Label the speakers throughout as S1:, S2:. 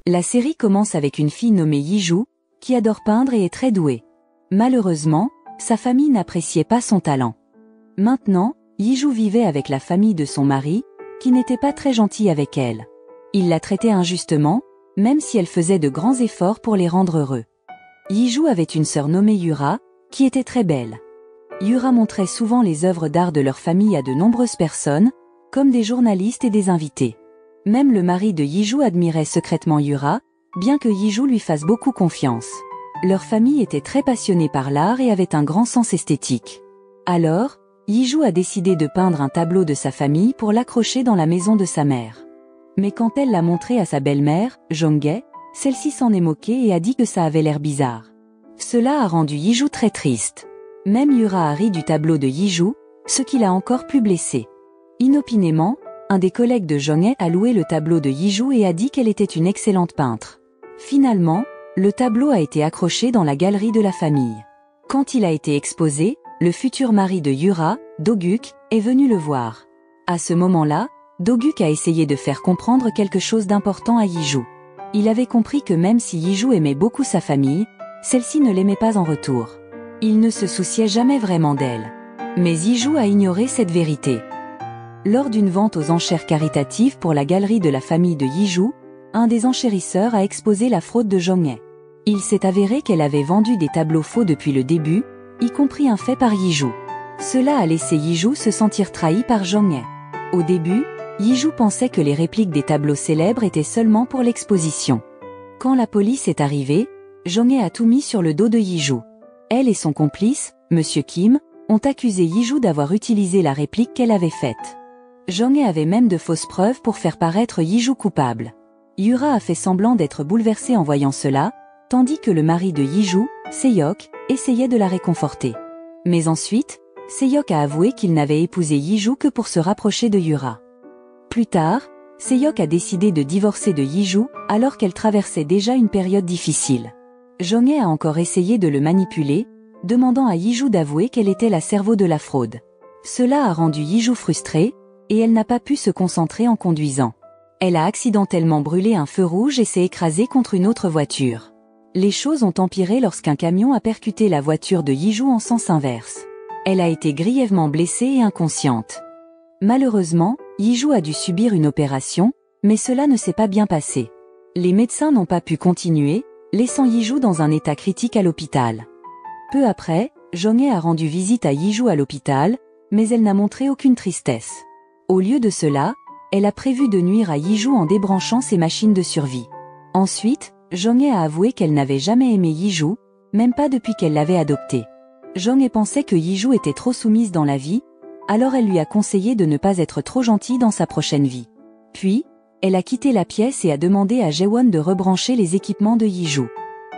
S1: La série commence avec une fille nommée Yiju, qui adore peindre et est très douée. Malheureusement, sa famille n'appréciait pas son talent. Maintenant, Yiju vivait avec la famille de son mari, qui n'était pas très gentil avec elle. Il la traitait injustement, même si elle faisait de grands efforts pour les rendre heureux. Yiju avait une sœur nommée Yura, qui était très belle. Yura montrait souvent les œuvres d'art de leur famille à de nombreuses personnes, comme des journalistes et des invités. Même le mari de Yiju admirait secrètement Yura, bien que Yiju lui fasse beaucoup confiance. Leur famille était très passionnée par l'art et avait un grand sens esthétique. Alors, Yiju a décidé de peindre un tableau de sa famille pour l'accrocher dans la maison de sa mère. Mais quand elle l'a montré à sa belle-mère, Jonghae, celle-ci s'en est moquée et a dit que ça avait l'air bizarre. Cela a rendu Yiju très triste. Même Yura a ri du tableau de Yiju, ce qui l'a encore plus blessée. Inopinément, un des collègues de Jonghae a loué le tableau de Yiju et a dit qu'elle était une excellente peintre. Finalement, le tableau a été accroché dans la galerie de la famille. Quand il a été exposé, le futur mari de Yura, Do-guk, est venu le voir. À ce moment-là, Do-guk a essayé de faire comprendre quelque chose d'important à Yiju. Il avait compris que même si Yiju aimait beaucoup sa famille, celle-ci ne l'aimait pas en retour. Il ne se souciait jamais vraiment d'elle. Mais Yiju a ignoré cette vérité. Lors d'une vente aux enchères caritatives pour la galerie de la famille de Yiju, un des enchérisseurs a exposé la fraude de Jonghae. Il s'est avéré qu'elle avait vendu des tableaux faux depuis le début, y compris un fait par Yiju. Cela a laissé Yiju se sentir trahi par Jonghae. Au début, Yiju pensait que les répliques des tableaux célèbres étaient seulement pour l'exposition. Quand la police est arrivée, Jonghae a tout mis sur le dos de Yiju. Elle et son complice, Monsieur Kim, ont accusé Yiju d'avoir utilisé la réplique qu'elle avait faite. Jonghae avait même de fausses preuves pour faire paraître Yiju coupable. Yura a fait semblant d'être bouleversé en voyant cela, tandis que le mari de Yiju, Seyok, essayait de la réconforter. Mais ensuite, Seyok a avoué qu'il n'avait épousé Yiju que pour se rapprocher de Yura. Plus tard, Seyok a décidé de divorcer de Yiju alors qu'elle traversait déjà une période difficile. Jonghae a encore essayé de le manipuler, demandant à Yiju d'avouer qu'elle était la cerveau de la fraude. Cela a rendu Yiju frustrée, et elle n'a pas pu se concentrer en conduisant. Elle a accidentellement brûlé un feu rouge et s'est écrasée contre une autre voiture. Les choses ont empiré lorsqu'un camion a percuté la voiture de Yiju en sens inverse. Elle a été grièvement blessée et inconsciente. Malheureusement, Yiju a dû subir une opération, mais cela ne s'est pas bien passé. Les médecins n'ont pas pu continuer, laissant Yiju dans un état critique à l'hôpital. Peu après, Jonghae a rendu visite à Yiju à l'hôpital, mais elle n'a montré aucune tristesse. Au lieu de cela, elle a prévu de nuire à Yiju en débranchant ses machines de survie. Ensuite, Jonghae a avoué qu'elle n'avait jamais aimé Yiju, même pas depuis qu'elle l'avait adopté. Jonghae pensait que Yiju était trop soumise dans la vie, alors elle lui a conseillé de ne pas être trop gentille dans sa prochaine vie. Puis, elle a quitté la pièce et a demandé à Jaewon de rebrancher les équipements de Yiju.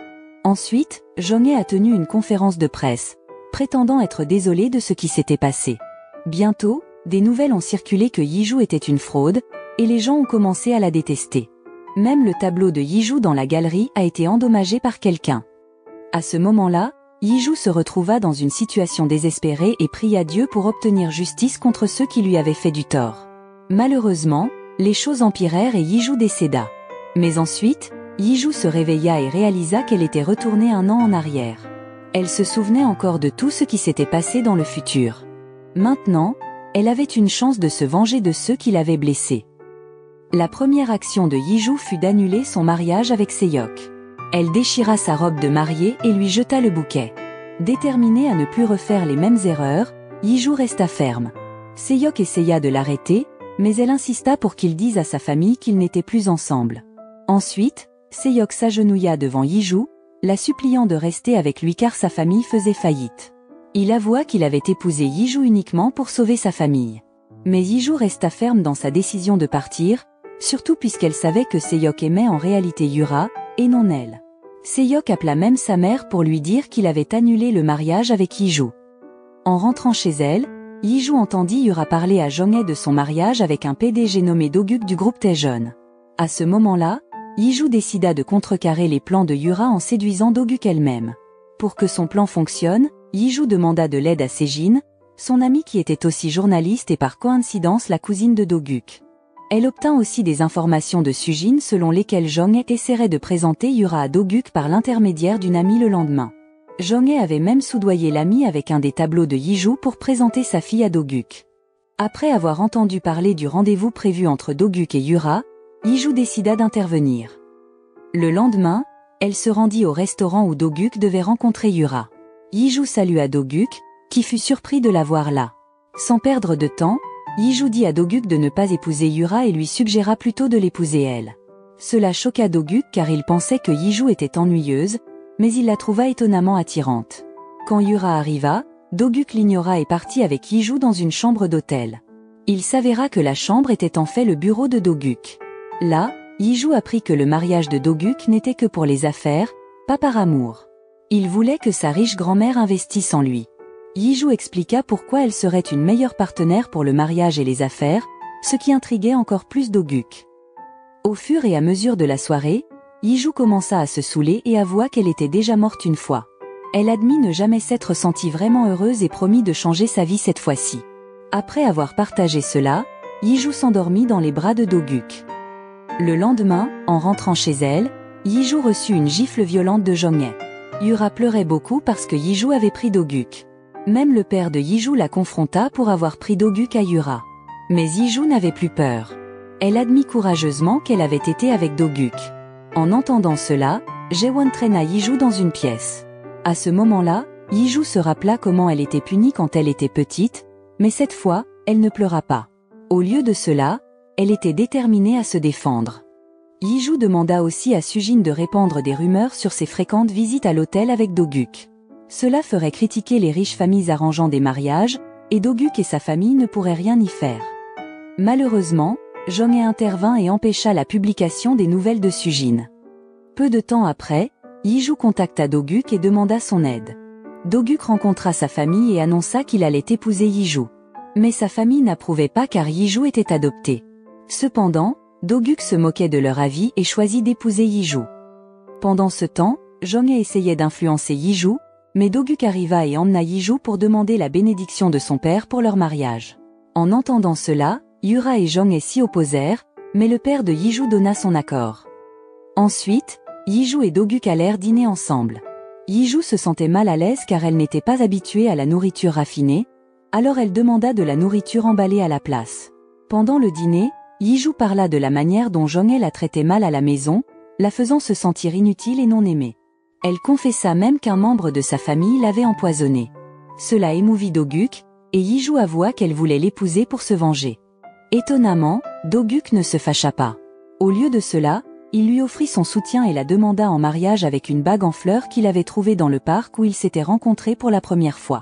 S1: Ensuite, Jonghae a tenu une conférence de presse, prétendant être désolée de ce qui s'était passé. Bientôt, des nouvelles ont circulé que Yiju était une fraude, et les gens ont commencé à la détester. Même le tableau de Yiju dans la galerie a été endommagé par quelqu'un. À ce moment-là, Yiju se retrouva dans une situation désespérée et pria Dieu pour obtenir justice contre ceux qui lui avaient fait du tort. Malheureusement, les choses empirèrent et Yiju décéda. Mais ensuite, Yiju se réveilla et réalisa qu'elle était retournée 1 an en arrière. Elle se souvenait encore de tout ce qui s'était passé dans le futur. Maintenant, elle avait une chance de se venger de ceux qui l'avaient blessée. La première action de Yiju fut d'annuler son mariage avec Seyok. Elle déchira sa robe de mariée et lui jeta le bouquet. Déterminée à ne plus refaire les mêmes erreurs, Yiju resta ferme. Seyok essaya de l'arrêter, mais elle insista pour qu'il dise à sa famille qu'ils n'étaient plus ensemble. Ensuite, Seyok s'agenouilla devant Yiju, la suppliant de rester avec lui car sa famille faisait faillite. Il avoua qu'il avait épousé Yiju uniquement pour sauver sa famille. Mais Yiju resta ferme dans sa décision de partir, surtout puisqu'elle savait que Seyok aimait en réalité Yura, et non elle. Seyok appela même sa mère pour lui dire qu'il avait annulé le mariage avec Yiju. En rentrant chez elle, Yiju entendit Yura parler à Jonghae de son mariage avec un PDG nommé Do-guk du groupe Taejeon. À ce moment-là, Yiju décida de contrecarrer les plans de Yura en séduisant Do-guk elle-même. Pour que son plan fonctionne, Yiju demanda de l'aide à Sejin, son amie qui était aussi journaliste et par coïncidence la cousine de Do-guk. Elle obtint aussi des informations de Sujin selon lesquelles Jong-hae essaierait de présenter Yura à Do-guk par l'intermédiaire d'une amie le lendemain. Jong-hae avait même soudoyé l'amie avec un des tableaux de Yi-joo pour présenter sa fille à Do-guk. Après avoir entendu parler du rendez-vous prévu entre Do-guk et Yura, Yi-joo décida d'intervenir. Le lendemain, elle se rendit au restaurant où Do-guk devait rencontrer Yura. Yi-joo salua Do-guk, qui fut surpris de la voir là. Sans perdre de temps, Yi-joo dit à Do-guk de ne pas épouser Yura et lui suggéra plutôt de l'épouser elle. Cela choqua Do-guk car il pensait que Yi-joo était ennuyeuse, mais il la trouva étonnamment attirante. Quand Yura arriva, Do-guk l'ignora et partit avec Yi-joo dans une chambre d'hôtel. Il s'avéra que la chambre était en fait le bureau de Do-guk. Là, Yi-joo apprit que le mariage de Do-guk n'était que pour les affaires, pas par amour. Il voulait que sa riche grand-mère investisse en lui. Yi-joo expliqua pourquoi elle serait une meilleure partenaire pour le mariage et les affaires, ce qui intriguait encore plus Do-guk. Au fur et à mesure de la soirée, Yi-joo commença à se saouler et avoua qu'elle était déjà morte une fois. Elle admit ne jamais s'être sentie vraiment heureuse et promit de changer sa vie cette fois-ci. Après avoir partagé cela, Yi-joo s'endormit dans les bras de Do-guk. Le lendemain, en rentrant chez elle, Yi-joo reçut une gifle violente de Jong-hae. Yura pleurait beaucoup parce que Yi-joo avait pris Do-guk. Même le père de Yi-joo la confronta pour avoir pris Do-guk à Yura. Mais Yi-joo n'avait plus peur. Elle admit courageusement qu'elle avait été avec Do-guk. En entendant cela, Jae-won traîna Yi-joo dans une pièce. À ce moment-là, Yi-joo se rappela comment elle était punie quand elle était petite, mais cette fois, elle ne pleura pas. Au lieu de cela, elle était déterminée à se défendre. Yi-joo demanda aussi à Sujin de répandre des rumeurs sur ses fréquentes visites à l'hôtel avec Do-guk. Cela ferait critiquer les riches familles arrangeant des mariages, et Do-guk et sa famille ne pourraient rien y faire. Malheureusement, Jong-hae intervint et empêcha la publication des nouvelles de Sujin. Peu de temps après, Yi-joo contacta Do-guk et demanda son aide. Do-guk rencontra sa famille et annonça qu'il allait épouser Yi-joo. Mais sa famille n'approuvait pas car Yi-joo était adopté. Cependant, Do-guk se moquait de leur avis et choisit d'épouser Yi-joo. Pendant ce temps, Jong-hae essayait d'influencer Yi-joo, mais Do-guk arriva et emmena Yi-joo pour demander la bénédiction de son père pour leur mariage. En entendant cela, Yura et Jong-hae s'y opposèrent, mais le père de Yi-joo donna son accord. Ensuite, Yi-joo et Do-guk allèrent dîner ensemble. Yi-joo se sentait mal à l'aise car elle n'était pas habituée à la nourriture raffinée, alors elle demanda de la nourriture emballée à la place. Pendant le dîner, Yi-joo parla de la manière dont Jong-hae la traitait mal à la maison, la faisant se sentir inutile et non aimée. Elle confessa même qu'un membre de sa famille l'avait empoisonnée. Cela émouvit Do-guk, et Yi-joo avoua qu'elle voulait l'épouser pour se venger. Étonnamment, Do-guk ne se fâcha pas. Au lieu de cela, il lui offrit son soutien et la demanda en mariage avec une bague en fleurs qu'il avait trouvée dans le parc où ils s'étaient rencontrés pour la première fois.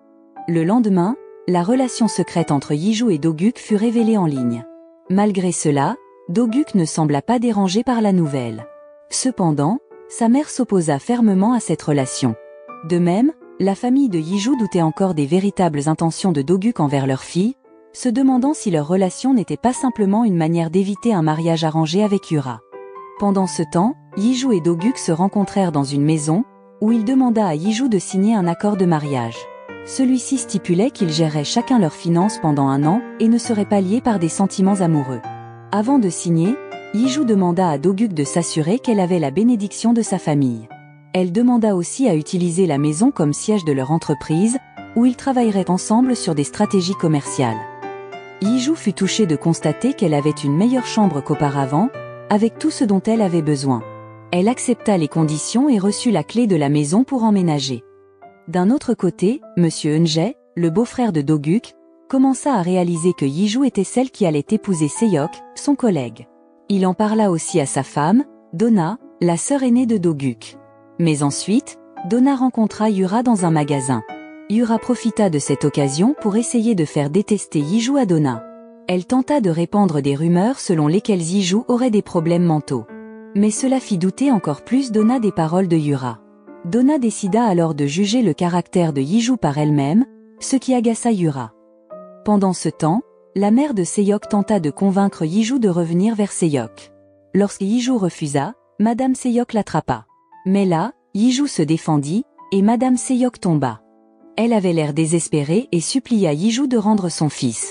S1: Le lendemain, la relation secrète entre Yi-joo et Do-guk fut révélée en ligne. Malgré cela, Do-guk ne sembla pas dérangé par la nouvelle. Cependant, sa mère s'opposa fermement à cette relation. De même, la famille de Yi-joo doutait encore des véritables intentions de Do-guk envers leur fille, se demandant si leur relation n'était pas simplement une manière d'éviter un mariage arrangé avec Yura. Pendant ce temps, Yi-joo et Do-guk se rencontrèrent dans une maison, où il demanda à Yi-joo de signer un accord de mariage. Celui-ci stipulait qu'ils géreraient chacun leurs finances pendant 1 an et ne seraient pas liés par des sentiments amoureux. Avant de signer, Yi-joo demanda à Do-guk de s'assurer qu'elle avait la bénédiction de sa famille. Elle demanda aussi à utiliser la maison comme siège de leur entreprise, où ils travailleraient ensemble sur des stratégies commerciales. Yi-joo fut touchée de constater qu'elle avait une meilleure chambre qu'auparavant, avec tout ce dont elle avait besoin. Elle accepta les conditions et reçut la clé de la maison pour emménager. D'un autre côté, Monsieur Eun-jae, le beau-frère de Do-guk, commença à réaliser que Yi-joo était celle qui allait épouser Seyok, son collègue. Il en parla aussi à sa femme, Donna, la sœur aînée de Do-guk. Mais ensuite, Donna rencontra Yura dans un magasin. Yura profita de cette occasion pour essayer de faire détester Yi-joo à Donna. Elle tenta de répandre des rumeurs selon lesquelles Yi-joo aurait des problèmes mentaux. Mais cela fit douter encore plus Donna des paroles de Yura. Donna décida alors de juger le caractère de Yi-joo par elle-même, ce qui agaça Yura. Pendant ce temps, la mère de Seyok tenta de convaincre Yi-joo de revenir vers Seyok. Lorsque Yi-joo refusa, Madame Seyok l'attrapa. Mais là, Yi-joo se défendit, et Madame Seyok tomba. Elle avait l'air désespérée et supplia Yi-joo de rendre son fils.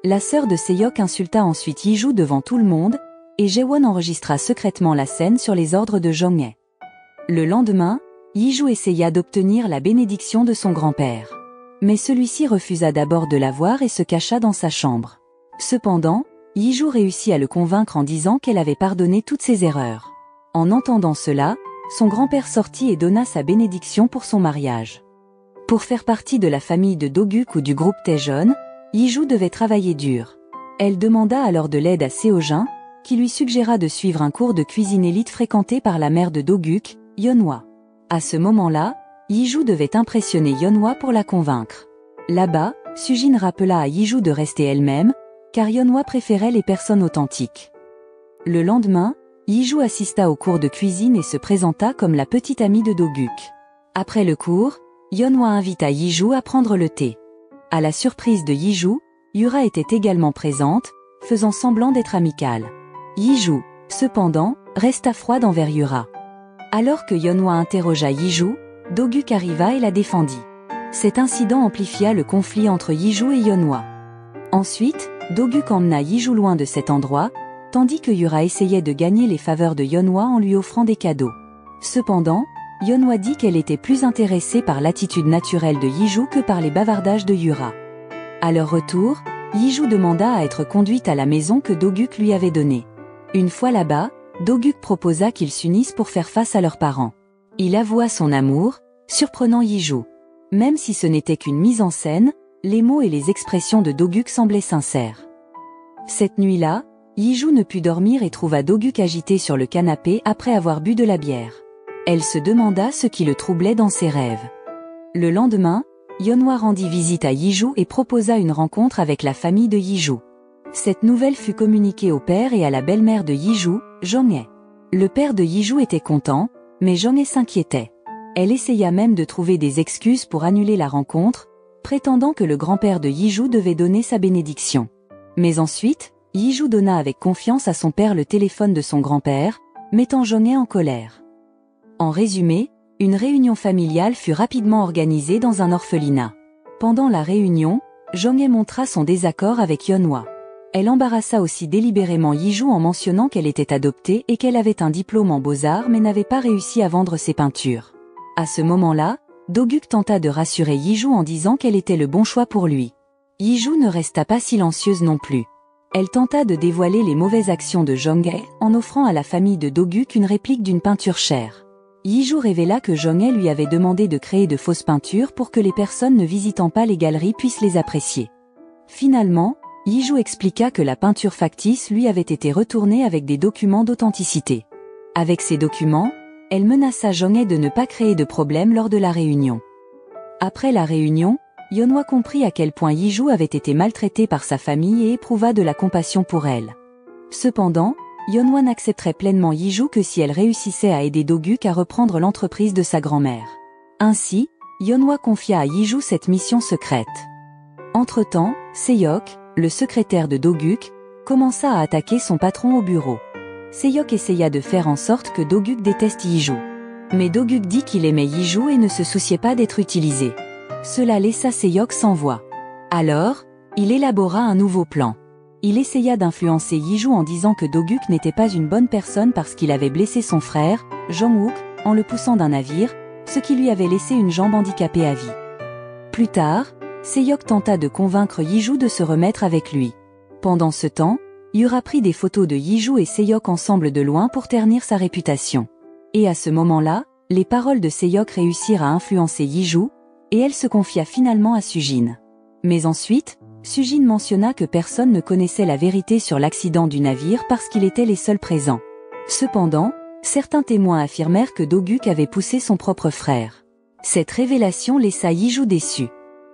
S1: La sœur de Seyok insulta ensuite Yiju devant tout le monde, et Jaewon enregistra secrètement la scène sur les ordres de Jong-hae. Le lendemain, Yiju essaya d'obtenir la bénédiction de son grand-père. Mais celui-ci refusa d'abord de la voir et se cacha dans sa chambre. Cependant, Yiju réussit à le convaincre en disant qu'elle avait pardonné toutes ses erreurs. En entendant cela, son grand-père sortit et donna sa bénédiction pour son mariage. Pour faire partie de la famille de Do-guk ou du groupe Taejeon, Yiju devait travailler dur. Elle demanda alors de l'aide à Seo-jin, qui lui suggéra de suivre un cours de cuisine élite fréquenté par la mère de Do-guk, Yeonhwa. À ce moment-là, Yiju devait impressionner Yeonhwa pour la convaincre. Là-bas, Sujin rappela à Yiju de rester elle-même, car Yeonhwa préférait les personnes authentiques. Le lendemain, Yiju assista au cours de cuisine et se présenta comme la petite amie de Do-guk. Après le cours, Yeonhwa invita Yiju à prendre le thé. À la surprise de Yiju, Yura était également présente, faisant semblant d'être amicale. Yiju, cependant, resta froide envers Yura. Alors que Yeonhwa interrogea Yiju, Do-guk arriva et la défendit. Cet incident amplifia le conflit entre Yiju et Yeonhwa. Ensuite, Do-guk emmena Yiju loin de cet endroit, tandis que Yura essayait de gagner les faveurs de Yeonhwa en lui offrant des cadeaux. Cependant, Yeonhwa dit qu'elle était plus intéressée par l'attitude naturelle de Yiju que par les bavardages de Yura. À leur retour, Yiju demanda à être conduite à la maison que Do-guk lui avait donnée. Une fois là-bas, Do-guk proposa qu'ils s'unissent pour faire face à leurs parents. Il avoua son amour, surprenant Yiju. Même si ce n'était qu'une mise en scène, les mots et les expressions de Do-guk semblaient sincères. Cette nuit-là, Yiju ne put dormir et trouva Do-guk agité sur le canapé après avoir bu de la bière. Elle se demanda ce qui le troublait dans ses rêves. Le lendemain, Yeonhwa rendit visite à Yiju et proposa une rencontre avec la famille de Yiju. Cette nouvelle fut communiquée au père et à la belle-mère de Yiju, Jong-hae. Le père de Yiju était content, mais Jong-hae s'inquiétait. Elle essaya même de trouver des excuses pour annuler la rencontre, prétendant que le grand-père de Yiju devait donner sa bénédiction. Mais ensuite, Yiju donna avec confiance à son père le téléphone de son grand-père, mettant Jong-hae en colère. En résumé, une réunion familiale fut rapidement organisée dans un orphelinat. Pendant la réunion, Jong-hae montra son désaccord avec Yeonhwa. Elle embarrassa aussi délibérément Yiju en mentionnant qu'elle était adoptée et qu'elle avait un diplôme en beaux-arts mais n'avait pas réussi à vendre ses peintures. À ce moment-là, Do-guk tenta de rassurer Yiju en disant qu'elle était le bon choix pour lui. Yiju ne resta pas silencieuse non plus. Elle tenta de dévoiler les mauvaises actions de Jong-hae en offrant à la famille de Do-guk une réplique d'une peinture chère. Yiju révéla que Jong-hae lui avait demandé de créer de fausses peintures pour que les personnes ne visitant pas les galeries puissent les apprécier. Finalement, Yiju expliqua que la peinture factice lui avait été retournée avec des documents d'authenticité. Avec ces documents, elle menaça Jong-hae de ne pas créer de problème lors de la réunion. Après la réunion, Yeonhwa comprit à quel point Yiju avait été maltraitée par sa famille et éprouva de la compassion pour elle. Cependant, Yeonhwa n'accepterait pleinement Yiju que si elle réussissait à aider Do-guk à reprendre l'entreprise de sa grand-mère. Ainsi, Yeonhwa confia à Yiju cette mission secrète. Entre-temps, Seyok, le secrétaire de Do-guk, commença à attaquer son patron au bureau. Seyok essaya de faire en sorte que Do-guk déteste Yiju. Mais Do-guk dit qu'il aimait Yiju et ne se souciait pas d'être utilisé. Cela laissa Seyok sans voix. Alors, il élabora un nouveau plan. Il essaya d'influencer Yiju en disant que Do-guk n'était pas une bonne personne parce qu'il avait blessé son frère, Jong-wook, en le poussant d'un navire, ce qui lui avait laissé une jambe handicapée à vie. Plus tard, Seyok tenta de convaincre Yiju de se remettre avec lui. Pendant ce temps, Yura prit des photos de Yiju et Seyok ensemble de loin pour ternir sa réputation. Et à ce moment-là, les paroles de Seyok réussirent à influencer Yiju, et elle se confia finalement à Sujin. Mais ensuite, Sujin mentionna que personne ne connaissait la vérité sur l'accident du navire parce qu'il était les seuls présents. Cependant, certains témoins affirmèrent que Do-guk avait poussé son propre frère. Cette révélation laissa Yiju déçu.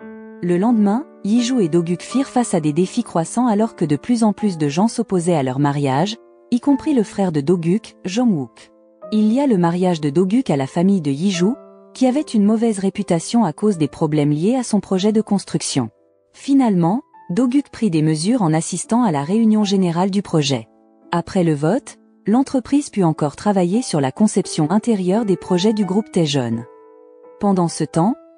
S1: Le lendemain, Yiju et Do-guk firent face à des défis croissants alors que de plus en plus de gens s'opposaient à leur mariage, y compris le frère de Do-guk, Jong-wook. Il y a le mariage de Do-guk à la famille de Yiju, qui avait une mauvaise réputation à cause des problèmes liés à son projet de construction. Finalement, Do-guk prit des mesures en assistant à la réunion générale du projet. Après le vote, l'entreprise put encore travailler sur la conception intérieure des projets du groupe Taejeon. Pendant ce temps,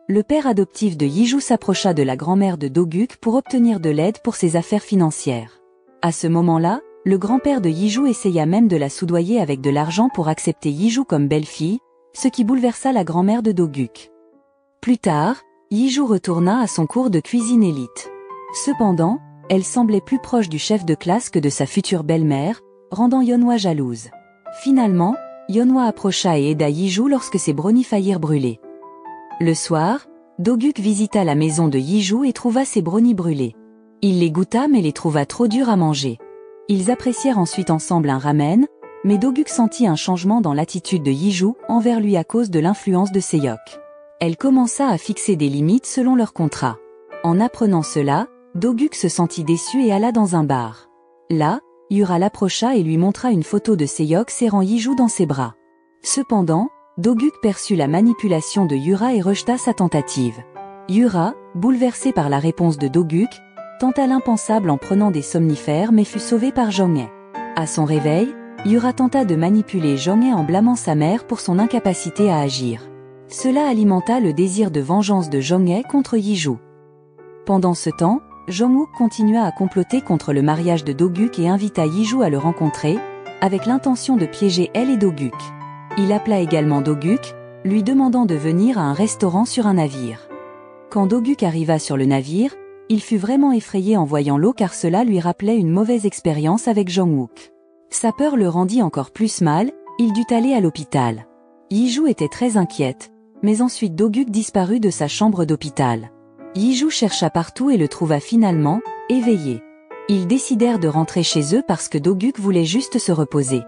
S1: le père adoptif de Yiju s'approcha de la grand-mère de Doguk pour obtenir de l'aide pour ses affaires financières. À ce moment-là, le grand-père de Yiju essaya même de la soudoyer avec de l'argent pour accepter Yiju comme belle-fille, ce qui bouleversa la grand-mère de Doguk. Plus tard, Yiju retourna à son cours de cuisine élite. Cependant, elle semblait plus proche du chef de classe que de sa future belle-mère, rendant Yeonhwa jalouse. Finalement, Yeonhwa approcha et aida Yiju lorsque ses brownies faillirent brûler. Le soir, Doguk visita la maison de Yiju et trouva ses brownies brûlés. Il les goûta mais les trouva trop durs à manger. Ils apprécièrent ensuite ensemble un ramen, mais Doguk sentit un changement dans l'attitude de Yiju envers lui à cause de l'influence de Seyok. Elle commença à fixer des limites selon leur contrat. En apprenant cela, Doguk se sentit déçu et alla dans un bar. Là, Yura l'approcha et lui montra une photo de Seyok serrant Yiju dans ses bras. Cependant, Doguk perçut la manipulation de Yura et rejeta sa tentative. Yura, bouleversée par la réponse de Doguk, tenta l'impensable en prenant des somnifères mais fut sauvée par Jonghae. À son réveil, Yura tenta de manipuler Jonghae en blâmant sa mère pour son incapacité à agir. Cela alimenta le désir de vengeance de Jonghae contre Yiju. Pendant ce temps, Jongwook continua à comploter contre le mariage de Doguk et invita Yiju à le rencontrer, avec l'intention de piéger elle et Doguk. Il appela également Doguk, lui demandant de venir à un restaurant sur un navire. Quand Doguk arriva sur le navire, il fut vraiment effrayé en voyant l'eau car cela lui rappelait une mauvaise expérience avec Jongwook. Sa peur le rendit encore plus mal, il dut aller à l'hôpital. Yiju était très inquiète, mais ensuite Doguk disparut de sa chambre d'hôpital. Yiju chercha partout et le trouva finalement, éveillé. Ils décidèrent de rentrer chez eux parce que Doguk voulait juste se reposer.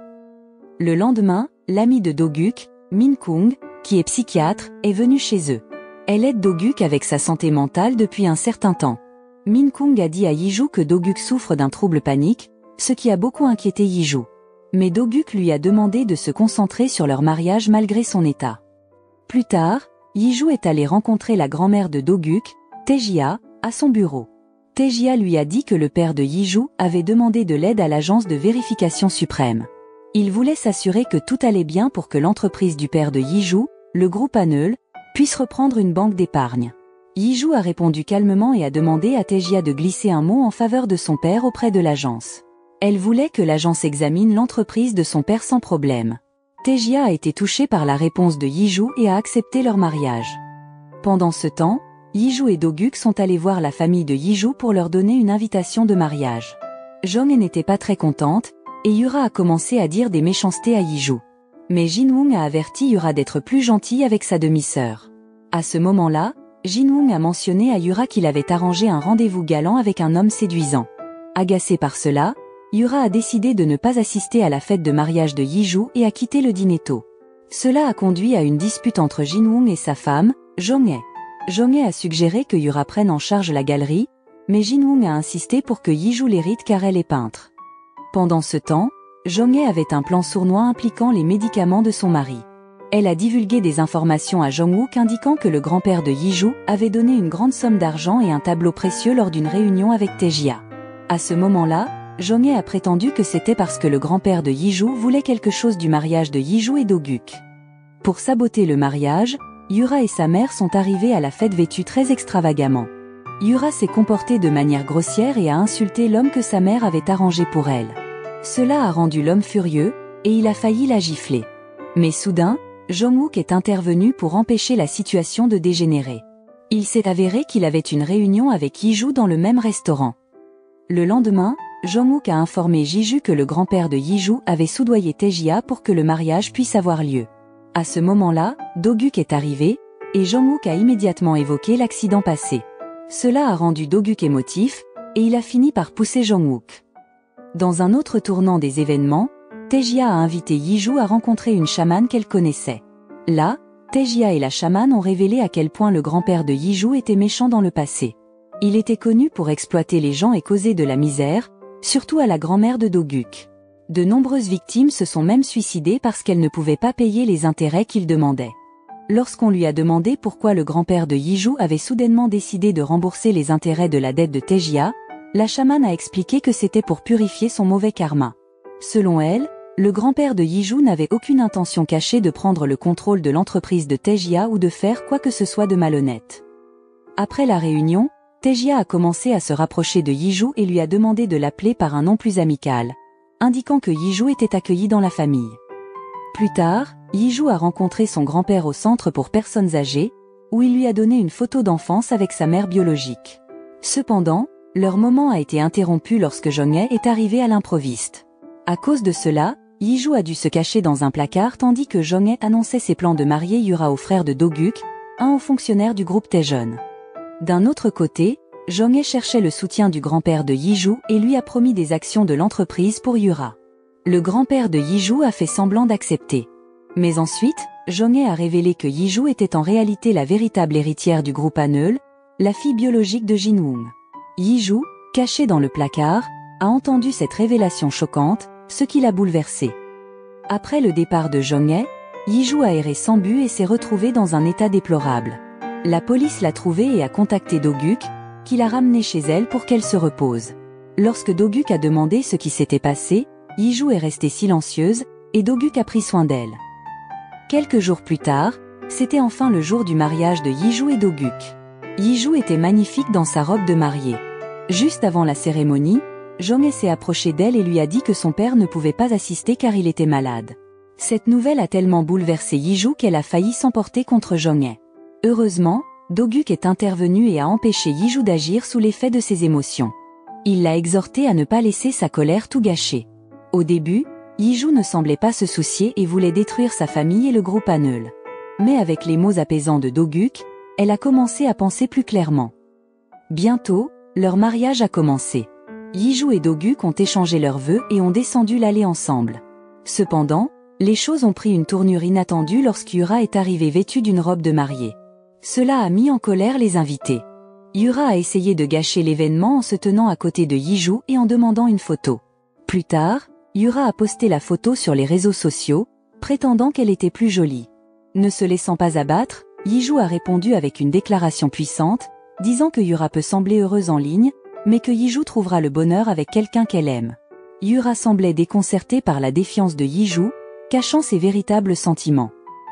S1: Le lendemain, l'amie de Doguk, Min Kung, qui est psychiatre, est venue chez eux. Elle aide Doguk avec sa santé mentale depuis un certain temps. Min Kung a dit à Yiju que Doguk souffre d'un trouble panique, ce qui a beaucoup inquiété Yiju. Mais Doguk lui a demandé de se concentrer sur leur mariage malgré son état. Plus tard, Yiju est allé rencontrer la grand-mère de Doguk, Taejia, à son bureau. Taejia lui a dit que le père de Yiju avait demandé de l'aide à l'agence de vérification suprême. Il voulait s'assurer que tout allait bien pour que l'entreprise du père de Yiju, le groupe Aneul, puisse reprendre une banque d'épargne. Yiju a répondu calmement et a demandé à Taejia de glisser un mot en faveur de son père auprès de l'agence. Elle voulait que l'agence examine l'entreprise de son père sans problème. Taejia a été touchée par la réponse de Yiju et a accepté leur mariage. Pendant ce temps, Yiju et Doguk sont allés voir la famille de Yiju pour leur donner une invitation de mariage. Jonghae n'était pas très contente, et Yura a commencé à dire des méchancetés à Yiju. Mais Jinwoong a averti Yura d'être plus gentille avec sa demi-sœur. À ce moment-là, Jinwoong a mentionné à Yura qu'il avait arrangé un rendez-vous galant avec un homme séduisant. Agacé par cela, Yura a décidé de ne pas assister à la fête de mariage de Yiju et a quitté le dîner tôt. Cela a conduit à une dispute entre Jinwoong et sa femme, Jonghae. Jonghae a suggéré que Yura prenne en charge la galerie, mais Jinwoong a insisté pour que Yiju l'hérite car elle est peintre. Pendant ce temps, Jonghae avait un plan sournois impliquant les médicaments de son mari. Elle a divulgué des informations à Jongwook indiquant que le grand-père de Yiju avait donné une grande somme d'argent et un tableau précieux lors d'une réunion avec Taejia. À ce moment-là, Jonghae a prétendu que c'était parce que le grand-père de Yiju voulait quelque chose du mariage de Yiju et Doguk. Pour saboter le mariage, Yura et sa mère sont arrivés à la fête vêtus très extravagamment. Yura s'est comportée de manière grossière et a insulté l'homme que sa mère avait arrangé pour elle. Cela a rendu l'homme furieux, et il a failli la gifler. Mais soudain, Jongwook est intervenu pour empêcher la situation de dégénérer. Il s'est avéré qu'il avait une réunion avec Yiju dans le même restaurant. Le lendemain, Jongwook a informé Jiju que le grand-père de Yiju avait soudoyé Taejia pour que le mariage puisse avoir lieu. À ce moment-là, Doguk est arrivé, et Jongwook a immédiatement évoqué l'accident passé. Cela a rendu Doguk émotif, et il a fini par pousser Jongwook. Dans un autre tournant des événements, Taejia a invité Yiju à rencontrer une chamane qu'elle connaissait. Là, Taejia et la chamane ont révélé à quel point le grand-père de Yiju était méchant dans le passé. Il était connu pour exploiter les gens et causer de la misère, surtout à la grand-mère de Doguk. De nombreuses victimes se sont même suicidées parce qu'elles ne pouvaient pas payer les intérêts qu'il demandait. Lorsqu'on lui a demandé pourquoi le grand-père de Yiju avait soudainement décidé de rembourser les intérêts de la dette de Taejia, la chamane a expliqué que c'était pour purifier son mauvais karma. Selon elle, Le grand-père de Yiju n'avait aucune intention cachée de prendre le contrôle de l'entreprise de Taejia ou de faire quoi que ce soit de malhonnête. Après la réunion, Taejia a commencé à se rapprocher de Yiju et lui a demandé de l'appeler par un nom plus amical, indiquant que Yiju était accueilli dans la famille. Plus tard, Yiju a rencontré son grand-père au centre pour personnes âgées, où il lui a donné une photo d'enfance avec sa mère biologique. Cependant, leur moment a été interrompu lorsque Jong-hae est arrivé à l'improviste. À cause de cela, Yiju a dû se cacher dans un placard tandis que Jong-hae annonçait ses plans de marier Yura au frère de Do-guk, un haut fonctionnaire du groupe Taejeon. D'un autre côté, Jong-hae cherchait le soutien du grand-père de Yiju et lui a promis des actions de l'entreprise pour Yura. Le grand-père de Yiju a fait semblant d'accepter. Mais ensuite, Jong-hae a révélé que Yiju était en réalité la véritable héritière du groupe Haneul, la fille biologique de Jin-woong. Yiju, caché dans le placard, a entendu cette révélation choquante, ce qui l'a bouleversé. Après le départ de Jong-hae, Yiju a erré sans but et s'est retrouvé dans un état déplorable. La police l'a trouvé et a contacté Do-guk, qui l'a ramené chez elle pour qu'elle se repose. Lorsque Do-guk a demandé ce qui s'était passé, Yiju est restée silencieuse, et Do-guk a pris soin d'elle. Quelques jours plus tard, c'était enfin le jour du mariage de Yiju et Do-guk. Yiju était magnifique dans sa robe de mariée. Juste avant la cérémonie, Jong-hae s'est approché d'elle et lui a dit que son père ne pouvait pas assister car il était malade. Cette nouvelle a tellement bouleversé Yiju qu'elle a failli s'emporter contre Jong-hae. Heureusement, Do-guk est intervenu et a empêché Yiju d'agir sous l'effet de ses émotions. Il l'a exhorté à ne pas laisser sa colère tout gâcher. Au début, Yiju ne semblait pas se soucier et voulait détruire sa famille et le groupe Haneul. Mais avec les mots apaisants de Do-guk, elle a commencé à penser plus clairement. Bientôt, leur mariage a commencé. Yiju et Do-guk ont échangé leurs vœux et ont descendu l'allée ensemble. Cependant, les choses ont pris une tournure inattendue lorsque Yura est arrivée vêtue d'une robe de mariée. Cela a mis en colère les invités. Yura a essayé de gâcher l'événement en se tenant à côté de Yiju et en demandant une photo. Plus tard, Yura a posté la photo sur les réseaux sociaux, prétendant qu'elle était plus jolie. Ne se laissant pas abattre, Yiju a répondu avec une déclaration puissante, disant que Yura peut sembler heureuse en ligne, mais que Yiju trouvera le bonheur avec quelqu'un qu'elle aime. Yura semblait déconcertée par la défiance de Yiju, cachant ses véritables sentiments.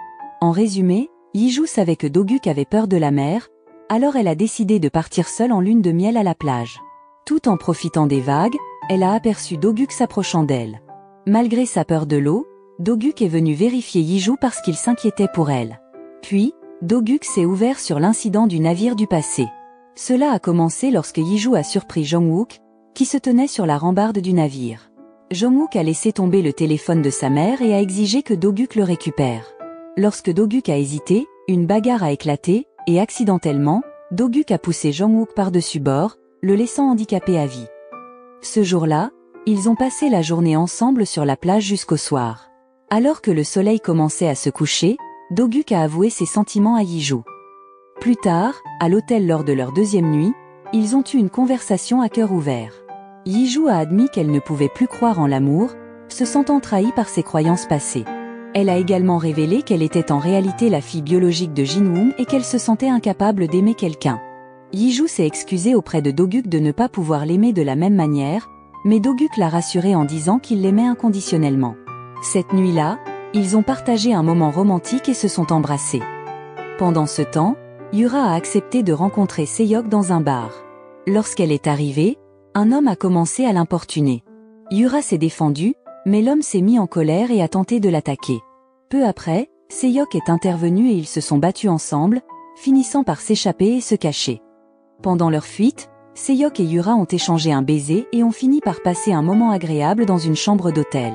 S1: En résumé, Yiju savait que Do-guk avait peur de la mer, alors elle a décidé de partir seule en lune de miel à la plage. Tout en profitant des vagues, elle a aperçu Do-guk s'approchant d'elle. Malgré sa peur de l'eau, Do-guk est venu vérifier Yiju parce qu'il s'inquiétait pour elle. Puis, Do-guk s'est ouvert sur l'incident du navire du passé. Cela a commencé lorsque Yiju a surpris Jong-wook, qui se tenait sur la rambarde du navire. Jong-wook a laissé tomber le téléphone de sa mère et a exigé que Do-guk le récupère. Lorsque Do-guk a hésité, une bagarre a éclaté, et accidentellement, Do-guk a poussé Jong-wook par-dessus bord, le laissant handicapé à vie. Ce jour-là, ils ont passé la journée ensemble sur la plage jusqu'au soir. Alors que le soleil commençait à se coucher, Do-guk a avoué ses sentiments à Yiju. Plus tard, à l'hôtel lors de leur deuxième nuit, ils ont eu une conversation à cœur ouvert. Yiju a admis qu'elle ne pouvait plus croire en l'amour, se sentant trahie par ses croyances passées. Elle a également révélé qu'elle était en réalité la fille biologique de Jin-woong et qu'elle se sentait incapable d'aimer quelqu'un. Yiju s'est excusée auprès de Do-guk de ne pas pouvoir l'aimer de la même manière, mais Do-guk l'a rassurée en disant qu'il l'aimait inconditionnellement. Cette nuit-là, ils ont partagé un moment romantique et se sont embrassés. Pendant ce temps, Yura a accepté de rencontrer Seyok dans un bar. Lorsqu'elle est arrivée, un homme a commencé à l'importuner. Yura s'est défendue, mais l'homme s'est mis en colère et a tenté de l'attaquer. Peu après, Seyok est intervenu et ils se sont battus ensemble, finissant par s'échapper et se cacher. Pendant leur fuite, Seyok et Yura ont échangé un baiser et ont fini par passer un moment agréable dans une chambre d'hôtel.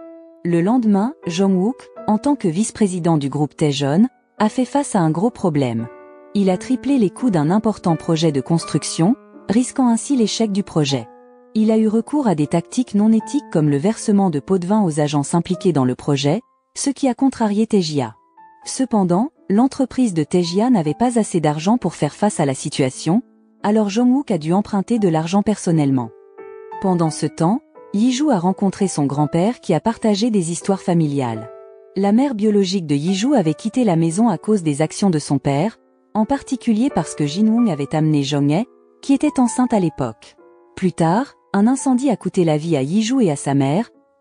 S1: Le lendemain, Jong-wook, en tant que vice-président du groupe Taejeon, a fait face à un gros problème. Il a triplé les coûts d'un important projet de construction, risquant ainsi l'échec du projet. Il a eu recours à des tactiques non éthiques comme le versement de pots de vin aux agences impliquées dans le projet, ce qui a contrarié Taejia. Cependant, l'entreprise de Taejia n'avait pas assez d'argent pour faire face à la situation, alors Jong-wook a dû emprunter de l'argent personnellement. Pendant ce temps, Yiju a rencontré son grand-père qui a partagé des histoires familiales. La mère biologique de Yiju avait quitté la maison à cause des actions de son père, en particulier parce que Jin-woong avait amené Jong-hae, qui était enceinte à l'époque. Plus tard, un incendie a coûté la vie à Yiju et à sa mère,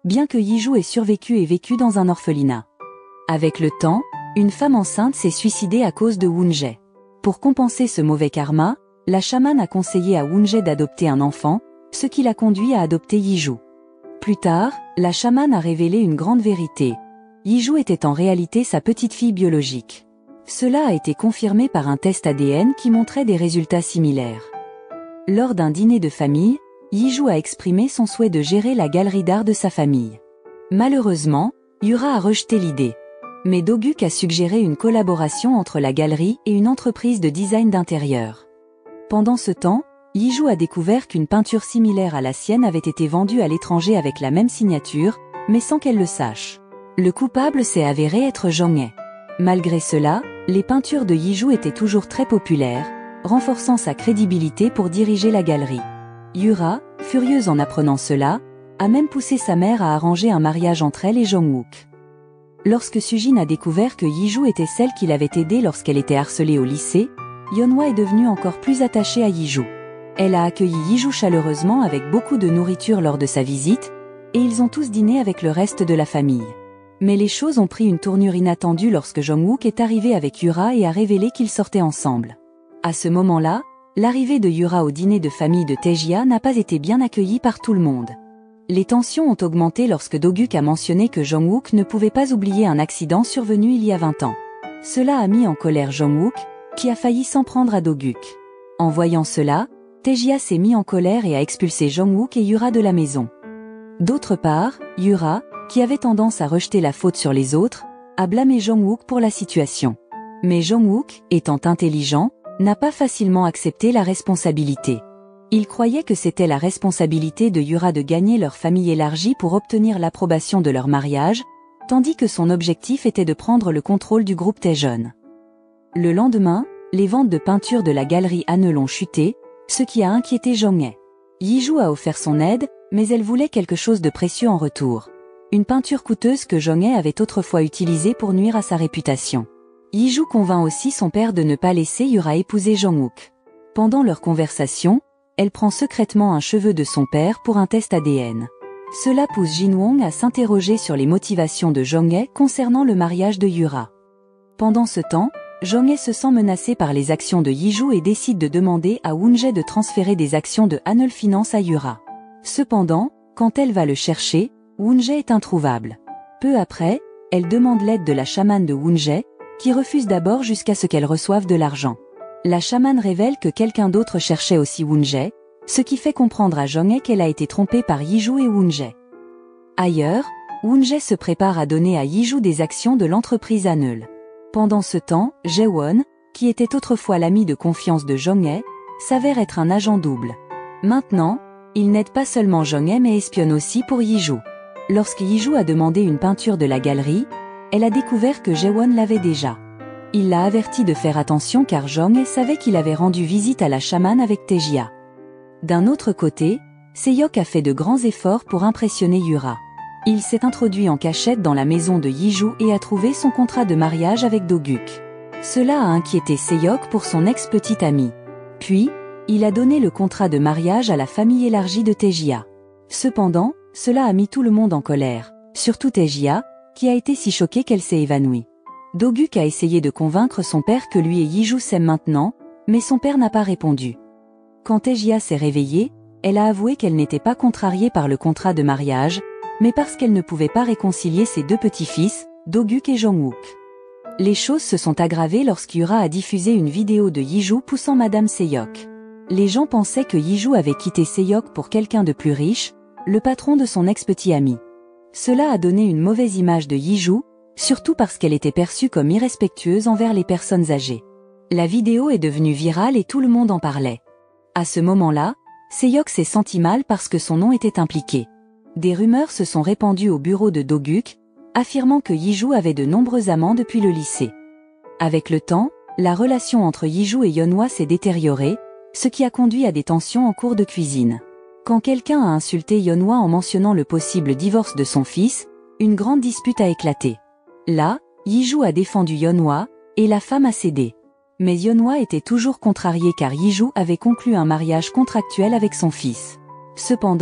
S1: bien que Yiju ait survécu et vécu dans un orphelinat. Avec le temps, une femme enceinte s'est suicidée à cause de Woon-jae. Pour compenser ce mauvais karma, la chamane a conseillé à Woon-jae d'adopter un enfant, ce qui l'a conduit à adopter Yiju. Plus tard, la chamane a révélé une grande vérité. Yiju était en réalité sa petite-fille biologique. Cela a été confirmé par un test ADN qui montrait des résultats similaires. Lors d'un dîner de famille, Yiju a exprimé son souhait de gérer la galerie d'art de sa famille. Malheureusement, Yura a rejeté l'idée. Mais Do-guk a suggéré une collaboration entre la galerie et une entreprise de design d'intérieur. Pendant ce temps, Yiju a découvert qu'une peinture similaire à la sienne avait été vendue à l'étranger avec la même signature, mais sans qu'elle le sache. Le coupable s'est avéré être Jong-hae. Malgré cela, les peintures de Yiju étaient toujours très populaires, renforçant sa crédibilité pour diriger la galerie. Yura, furieuse en apprenant cela, a même poussé sa mère à arranger un mariage entre elle et Jong-wook. Lorsque Sujin a découvert que Yiju était celle qui l'avait aidée lorsqu'elle était harcelée au lycée, Yeonhwa est devenue encore plus attachée à Yiju. Elle a accueilli Yiju chaleureusement avec beaucoup de nourriture lors de sa visite, et ils ont tous dîné avec le reste de la famille. Mais les choses ont pris une tournure inattendue lorsque Jong-wook est arrivé avec Yura et a révélé qu'ils sortaient ensemble. À ce moment-là, l'arrivée de Yura au dîner de famille de Taejia n'a pas été bien accueillie par tout le monde. Les tensions ont augmenté lorsque Do-guk a mentionné que Jong-wook ne pouvait pas oublier un accident survenu il y a 20 ans. Cela a mis en colère Jong-wook, qui a failli s'en prendre à Do-guk. En voyant cela, Taejia s'est mis en colère et a expulsé Jong-wook et Yura de la maison. D'autre part, Yura, qui avait tendance à rejeter la faute sur les autres, a blâmé Jong-wook pour la situation. Mais Jong-wook, étant intelligent, n'a pas facilement accepté la responsabilité. Il croyait que c'était la responsabilité de Yura de gagner leur famille élargie pour obtenir l'approbation de leur mariage, tandis que son objectif était de prendre le contrôle du groupe Taejeon. Le lendemain, les ventes de peinture de la galerie Haneul ont chuté, ce qui a inquiété Jong-hae. Yiju a offert son aide, mais elle voulait quelque chose de précieux en retour. Une peinture coûteuse que Jong-hae avait autrefois utilisée pour nuire à sa réputation. Yiju convainc aussi son père de ne pas laisser Yura épouser Jong-wook. Pendant leur conversation, elle prend secrètement un cheveu de son père pour un test ADN. Cela pousse Jin-won à s'interroger sur les motivations de Jong-hae concernant le mariage de Yura. Pendant ce temps, Jong-hae se sent menacé par les actions de Yiju et décide de demander à Woon-jae de transférer des actions de Haneul Finance à Yura. Cependant, quand elle va le chercher, Woon-jae est introuvable. Peu après, elle demande l'aide de la chamane de Woon-jae, qui refuse d'abord jusqu'à ce qu'elle reçoive de l'argent. La chamane révèle que quelqu'un d'autre cherchait aussi Woon-jae, ce qui fait comprendre à Jong-hae qu'elle a été trompée par Yiju et Woon-jae. Ailleurs, Woon-jae se prépare à donner à Yiju des actions de l'entreprise Haneul. Pendant ce temps, Jae-won, qui était autrefois l'ami de confiance de Jong-hae, s'avère être un agent double. Maintenant, il n'aide pas seulement Jong-hae mais espionne aussi pour Yiju. Lorsque Yiju a demandé une peinture de la galerie, elle a découvert que Jae-won l'avait déjà. Il l'a averti de faire attention car Jong-hae savait qu'il avait rendu visite à la chamane avec Taejia. D'un autre côté, Seyok a fait de grands efforts pour impressionner Yura. Il s'est introduit en cachette dans la maison de Yiju et a trouvé son contrat de mariage avec Do-guk. Cela a inquiété Seyok pour son ex-petite amie. Puis, il a donné le contrat de mariage à la famille élargie de Taejia. Cependant, cela a mis tout le monde en colère, surtout Taejia, qui a été si choquée qu'elle s'est évanouie. Do-guk a essayé de convaincre son père que lui et Yiju s'aiment maintenant, mais son père n'a pas répondu. Quand Taejia s'est réveillée, elle a avoué qu'elle n'était pas contrariée par le contrat de mariage, mais parce qu'elle ne pouvait pas réconcilier ses deux petits-fils, Do-guk et Jong-wook. Les choses se sont aggravées lorsqu'Yura a diffusé une vidéo de Yiju poussant Madame Seyok. Les gens pensaient que Yiju avait quitté Seyok pour quelqu'un de plus riche, le patron de son ex-petit ami. Cela a donné une mauvaise image de Yiju, surtout parce qu'elle était perçue comme irrespectueuse envers les personnes âgées. La vidéo est devenue virale et tout le monde en parlait. À ce moment-là, Seyok s'est senti mal parce que son nom était impliqué. Des rumeurs se sont répandues au bureau de Do-guk, affirmant que Yiju avait de nombreux amants depuis le lycée. Avec le temps, la relation entre Yiju et Yeonhwa s'est détériorée, ce qui a conduit à des tensions en cours de cuisine. Quand quelqu'un a insulté Yeonhwa en mentionnant le possible divorce de son fils, une grande dispute a éclaté. Là, Yiju a défendu Yeonhwa, et la femme a cédé. Mais Yeonhwa était toujours contrariée car Yiju avait conclu un mariage contractuel avec son fils. Cependant,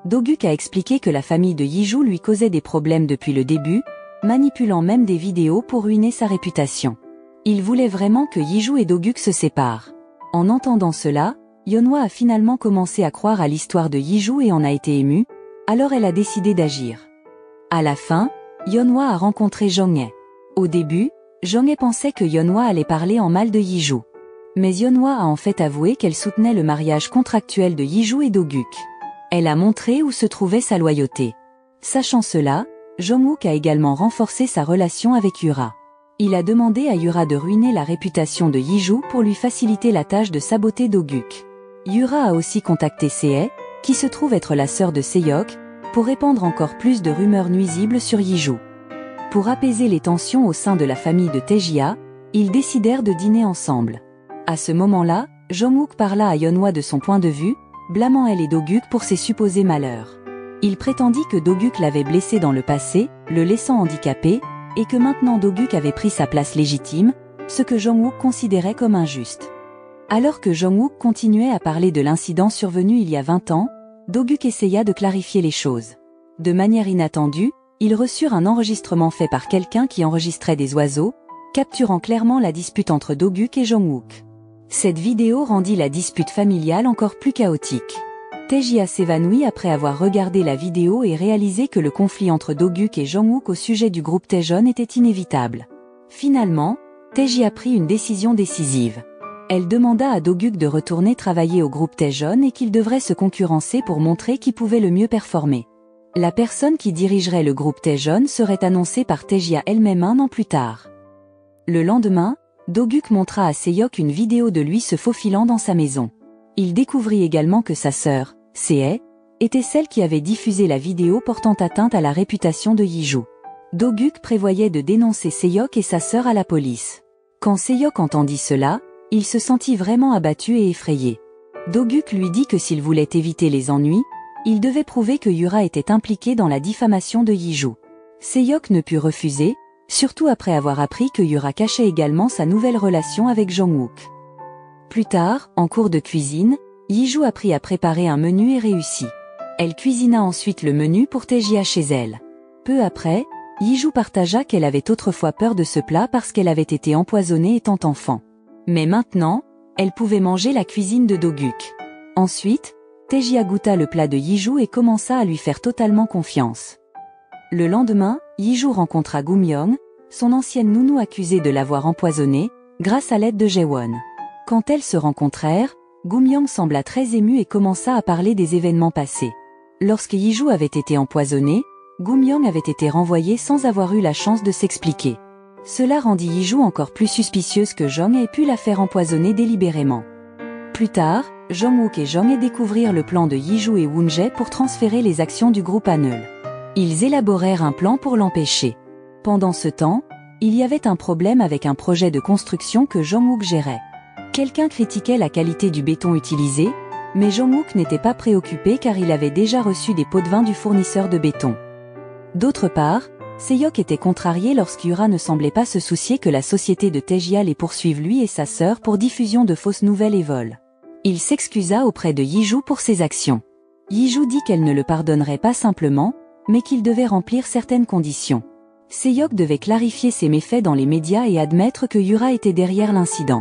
S1: Do-guk a expliqué que la famille de Yiju lui causait des problèmes depuis le début, manipulant même des vidéos pour ruiner sa réputation. Il voulait vraiment que Yiju et Do-guk se séparent. En entendant cela, Yeonhwa a finalement commencé à croire à l'histoire de Yiju et en a été émue, alors elle a décidé d'agir. À la fin, Yeonhwa a rencontré Jong-hae. Au début, Jong-hae pensait que Yeonhwa allait parler en mal de Yiju. Mais Yeonhwa a en fait avoué qu'elle soutenait le mariage contractuel de Yiju et Do-guk. Elle a montré où se trouvait sa loyauté. Sachant cela, Jong-wook a également renforcé sa relation avec Yura. Il a demandé à Yura de ruiner la réputation de Yiju pour lui faciliter la tâche de saboter Do-guk. Yura a aussi contacté Sehye, qui se trouve être la sœur de Seyok, pour répandre encore plus de rumeurs nuisibles sur Yiju. Pour apaiser les tensions au sein de la famille de Taejia, ils décidèrent de dîner ensemble. À ce moment-là, Jong-wook parla à Yeonhwa de son point de vue, blâmant elle et Do-guk pour ses supposés malheurs. Il prétendit que Do-guk l'avait blessé dans le passé, le laissant handicapé, et que maintenant Do-guk avait pris sa place légitime, ce que Jong-wook considérait comme injuste. Alors que Jong-wook continuait à parler de l'incident survenu il y a 20 ans, Do-guk essaya de clarifier les choses. De manière inattendue, ils reçurent un enregistrement fait par quelqu'un qui enregistrait des oiseaux, capturant clairement la dispute entre Do-guk et Jong-wook. Cette vidéo rendit la dispute familiale encore plus chaotique. Taejia s'évanouit après avoir regardé la vidéo et réalisé que le conflit entre Do-guk et Jong-wook au sujet du groupe Taejeon était inévitable. Finalement, Taejia prit une décision décisive. Elle demanda à Do-guk de retourner travailler au groupe Taejeon et qu'il devrait se concurrencer pour montrer qui pouvait le mieux performer. La personne qui dirigerait le groupe Taejeon serait annoncée par Taejia elle-même un an plus tard. Le lendemain, Do-guk montra à Seyok une vidéo de lui se faufilant dans sa maison. Il découvrit également que sa sœur, Sehye, était celle qui avait diffusé la vidéo portant atteinte à la réputation de Yiju. Do-guk prévoyait de dénoncer Seyok et sa sœur à la police. Quand Seyok entendit cela, il se sentit vraiment abattu et effrayé. Do-guk lui dit que s'il voulait éviter les ennuis, il devait prouver que Yura était impliqué dans la diffamation de Yiju. Seyok ne put refuser, surtout après avoir appris que Yura cachait également sa nouvelle relation avec Jong-wook. Plus tard, en cours de cuisine, Yiju apprit à préparer un menu et réussit. Elle cuisina ensuite le menu pour Taejia chez elle. Peu après, Yiju partagea qu'elle avait autrefois peur de ce plat parce qu'elle avait été empoisonnée étant enfant. Mais maintenant, elle pouvait manger la cuisine de Do-guk. Ensuite, Taejia goûta le plat de Yiju et commença à lui faire totalement confiance. Le lendemain, Yiju rencontra Gumyong, son ancienne nounou accusée de l'avoir empoisonnée, grâce à l'aide de Jaewon. Quand elles se rencontrèrent, Gumyong sembla très ému et commença à parler des événements passés. Lorsque Yiju avait été empoisonnée, Gumyong avait été renvoyée sans avoir eu la chance de s'expliquer. Cela rendit Yiju encore plus suspicieuse que Jong ait pu la faire empoisonner délibérément. Plus tard, Jong-wook et Jong-hae découvrirent le plan de Yiju et Woon-jae pour transférer les actions du groupe Haneul. Ils élaborèrent un plan pour l'empêcher. Pendant ce temps, il y avait un problème avec un projet de construction que Jong-wook gérait. Quelqu'un critiquait la qualité du béton utilisé, mais Jong-wook n'était pas préoccupé car il avait déjà reçu des pots de vin du fournisseur de béton. D'autre part, Seyok était contrarié lorsque Yura ne semblait pas se soucier que la société de Taejia les poursuive lui et sa sœur pour diffusion de fausses nouvelles et vol. Il s'excusa auprès de Yiju pour ses actions. Yiju dit qu'elle ne le pardonnerait pas simplement, mais qu'il devait remplir certaines conditions. Seyok devait clarifier ses méfaits dans les médias et admettre que Yura était derrière l'incident.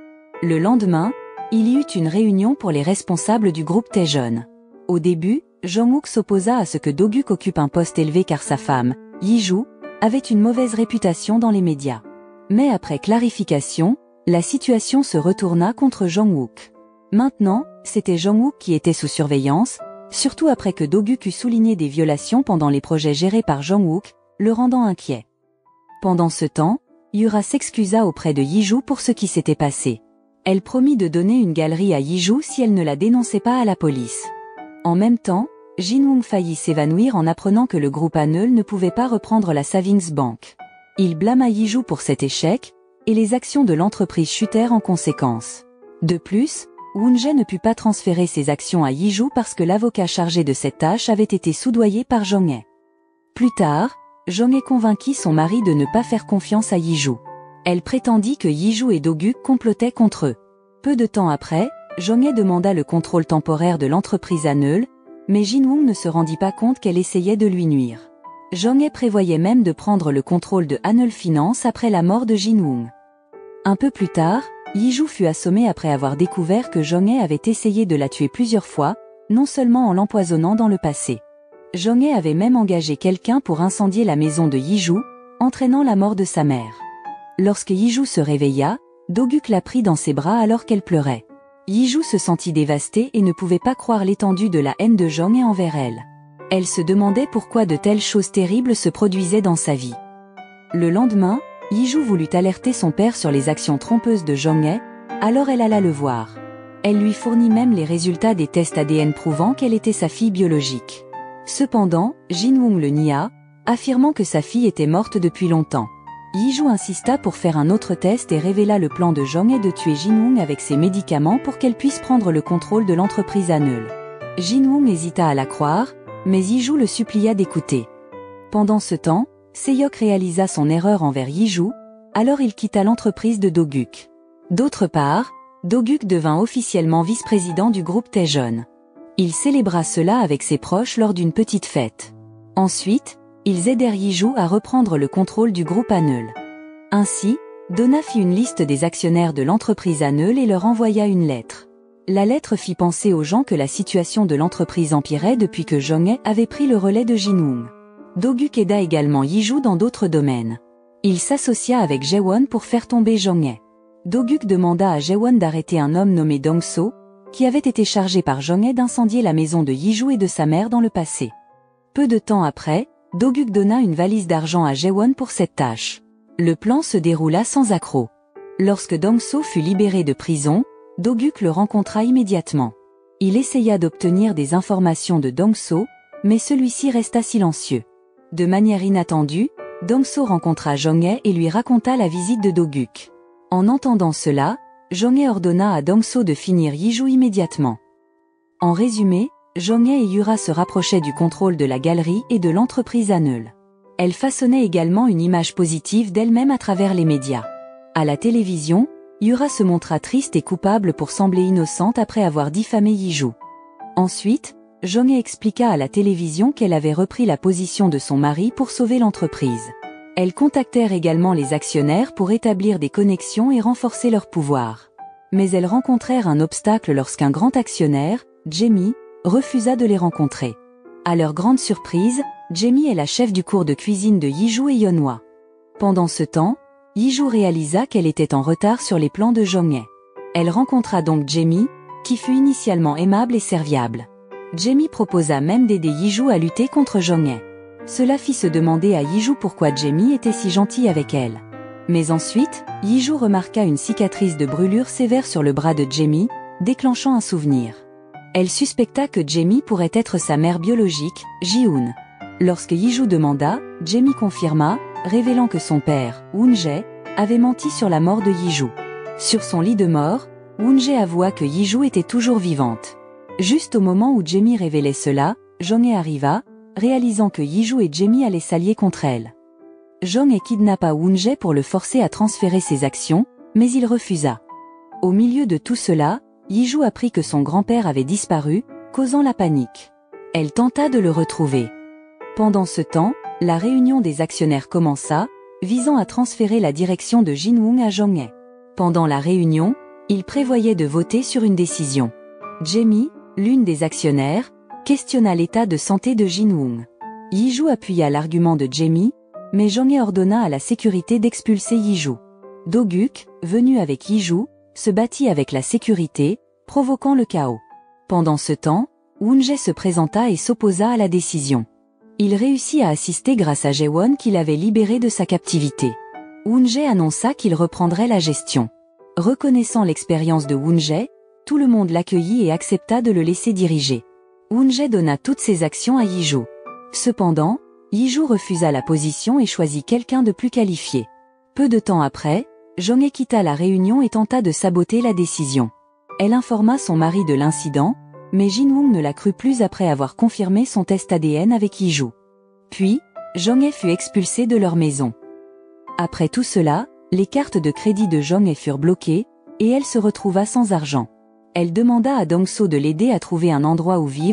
S1: Le lendemain, il y eut une réunion pour les responsables du groupe Taejeon. Au début, Jong-wook s'opposa à ce que Do-guk occupe un poste élevé car sa femme, Yiju, avait une mauvaise réputation dans les médias. Mais après clarification, la situation se retourna contre Jong-wook. Maintenant, c'était Jong-wook qui était sous surveillance, surtout après que Do-guk eut souligné des violations pendant les projets gérés par Jong-wook, le rendant inquiet. Pendant ce temps, Yura s'excusa auprès de Yiju pour ce qui s'était passé. Elle promit de donner une galerie à Yiju si elle ne la dénonçait pas à la police. En même temps, Jin-woong faillit s'évanouir en apprenant que le groupe Haneul ne pouvait pas reprendre la Savings Bank. Il blâma Yiju pour cet échec, et les actions de l'entreprise chutèrent en conséquence. De plus, Woon-jae ne put pas transférer ses actions à Yiju parce que l'avocat chargé de cette tâche avait été soudoyé par Jong-hae. Plus tard, Jong-hae convainquit son mari de ne pas faire confiance à Yiju. Elle prétendit que Yiju et Do-guk complotaient contre eux. Peu de temps après, Jong-hae demanda le contrôle temporaire de l'entreprise Haneul, mais Jin-woong ne se rendit pas compte qu'elle essayait de lui nuire. Jong-hae prévoyait même de prendre le contrôle de Hanul Finance après la mort de Jin-woong. Un peu plus tard, Yi-joo fut assommée après avoir découvert que Jong-hae avait essayé de la tuer plusieurs fois, non seulement en l'empoisonnant dans le passé. Jong-hae avait même engagé quelqu'un pour incendier la maison de Yi-joo, entraînant la mort de sa mère. Lorsque Yi-joo se réveilla, Do-guk la prit dans ses bras alors qu'elle pleurait. Yi-joo se sentit dévastée et ne pouvait pas croire l'étendue de la haine de Jong-hae envers elle. Elle se demandait pourquoi de telles choses terribles se produisaient dans sa vie. Le lendemain, Yi-joo voulut alerter son père sur les actions trompeuses de Jong-hae, alors elle alla le voir. Elle lui fournit même les résultats des tests ADN prouvant qu'elle était sa fille biologique. Cependant, Jin-woong le nia, affirmant que sa fille était morte depuis longtemps. Yi-joo insista pour faire un autre test et révéla le plan de Jong-hae de tuer Jin-woong avec ses médicaments pour qu'elle puisse prendre le contrôle de l'entreprise Hanul. Jin-woong hésita à la croire, mais Yi-joo le supplia d'écouter. Pendant ce temps, Seok réalisa son erreur envers Yi-joo, alors il quitta l'entreprise de Do-guk. D'autre part, Do-guk devint officiellement vice-président du groupe Taejeon. Il célébra cela avec ses proches lors d'une petite fête. Ensuite, ils aidèrent Yi-joo à reprendre le contrôle du groupe Hanul. Ainsi, Donna fit une liste des actionnaires de l'entreprise Hanul et leur envoya une lettre. La lettre fit penser aux gens que la situation de l'entreprise empirait depuis que Jong-hae avait pris le relais de Jin-woong. Do-guk aida également Yi-joo dans d'autres domaines. Il s'associa avec Jae-won pour faire tomber Jong-hae. Do-guk demanda à Jae-won d'arrêter un homme nommé Dong-so, qui avait été chargé par Jong-hae d'incendier la maison de Yi-joo et de sa mère dans le passé. Peu de temps après, Do-guk donna une valise d'argent à Jae-won pour cette tâche. Le plan se déroula sans accroc. Lorsque Dong-so fut libéré de prison, Do-guk le rencontra immédiatement. Il essaya d'obtenir des informations de Dong-so, mais celui-ci resta silencieux. De manière inattendue, Dong-so rencontra Jong-hae et lui raconta la visite de Do-guk. En entendant cela, Jong-hae ordonna à Dong-so de finir Yi-joo immédiatement. En résumé, Jong-hae et Yura se rapprochaient du contrôle de la galerie et de l'entreprise Hanul. Elle façonnait également une image positive d'elle-même à travers les médias. À la télévision, Yura se montra triste et coupable pour sembler innocente après avoir diffamé Yi-joo. Ensuite, Jong-hae expliqua à la télévision qu'elle avait repris la position de son mari pour sauver l'entreprise. Elles contactèrent également les actionnaires pour établir des connexions et renforcer leur pouvoir. Mais elles rencontrèrent un obstacle lorsqu'un grand actionnaire, Jamie, refusa de les rencontrer. À leur grande surprise, Jamie est la chef du cours de cuisine de Yi-joo et Yeonhwa. Pendant ce temps, Yi-joo réalisa qu'elle était en retard sur les plans de Jong-hae. Elle rencontra donc Jamie, qui fut initialement aimable et serviable. Jamie proposa même d'aider Yi-joo à lutter contre Jong-hae. Cela fit se demander à Yi-joo pourquoi Jamie était si gentil avec elle. Mais ensuite, Yi-joo remarqua une cicatrice de brûlure sévère sur le bras de Jamie, déclenchant un souvenir. Elle suspecta que Jamie pourrait être sa mère biologique, Ji-hoon. Lorsque Yi-joo demanda, Jamie confirma, révélant que son père, Woon-jae, avait menti sur la mort de Yi-joo. Sur son lit de mort, Woon-jae avoua que Yi-joo était toujours vivante. Juste au moment où Jamie révélait cela, Jong-hae arriva, réalisant que Yi-joo et Jamie allaient s'allier contre elle. Jong-hae kidnappa Woon-jae pour le forcer à transférer ses actions, mais il refusa. Au milieu de tout cela, Yi-joo apprit que son grand-père avait disparu, causant la panique. Elle tenta de le retrouver. Pendant ce temps, la réunion des actionnaires commença, visant à transférer la direction de Jin-woong à Jong-hae. Pendant la réunion, ils prévoyaient de voter sur une décision. Jamie, l'une des actionnaires, questionna l'état de santé de Jin-woong. Yi-joo appuya l'argument de Jamie, mais Jong-hae ordonna à la sécurité d'expulser Yi-joo. Do-guk, venu avec Yi-joo, se battit avec la sécurité, provoquant le chaos. Pendant ce temps, Woon-jae se présenta et s'opposa à la décision. Il réussit à assister grâce à Jae-won qui l'avait libéré de sa captivité. Woon-jae annonça qu'il reprendrait la gestion. Reconnaissant l'expérience de Woon-jae, tout le monde l'accueillit et accepta de le laisser diriger. Woon-jae donna toutes ses actions à Yi-joo. Cependant, Yi-joo refusa la position et choisit quelqu'un de plus qualifié. Peu de temps après, Jong-hae quitta la réunion et tenta de saboter la décision. Elle informa son mari de l'incident, mais Jin-woong ne la crut plus après avoir confirmé son test ADN avec Yi-joo. Puis, Jong-hae fut expulsé de leur maison. Après tout cela, les cartes de crédit de Jong-hae furent bloquées, et elle se retrouva sans argent. Elle demanda à Dong-so de l'aider à trouver un endroit où vivre,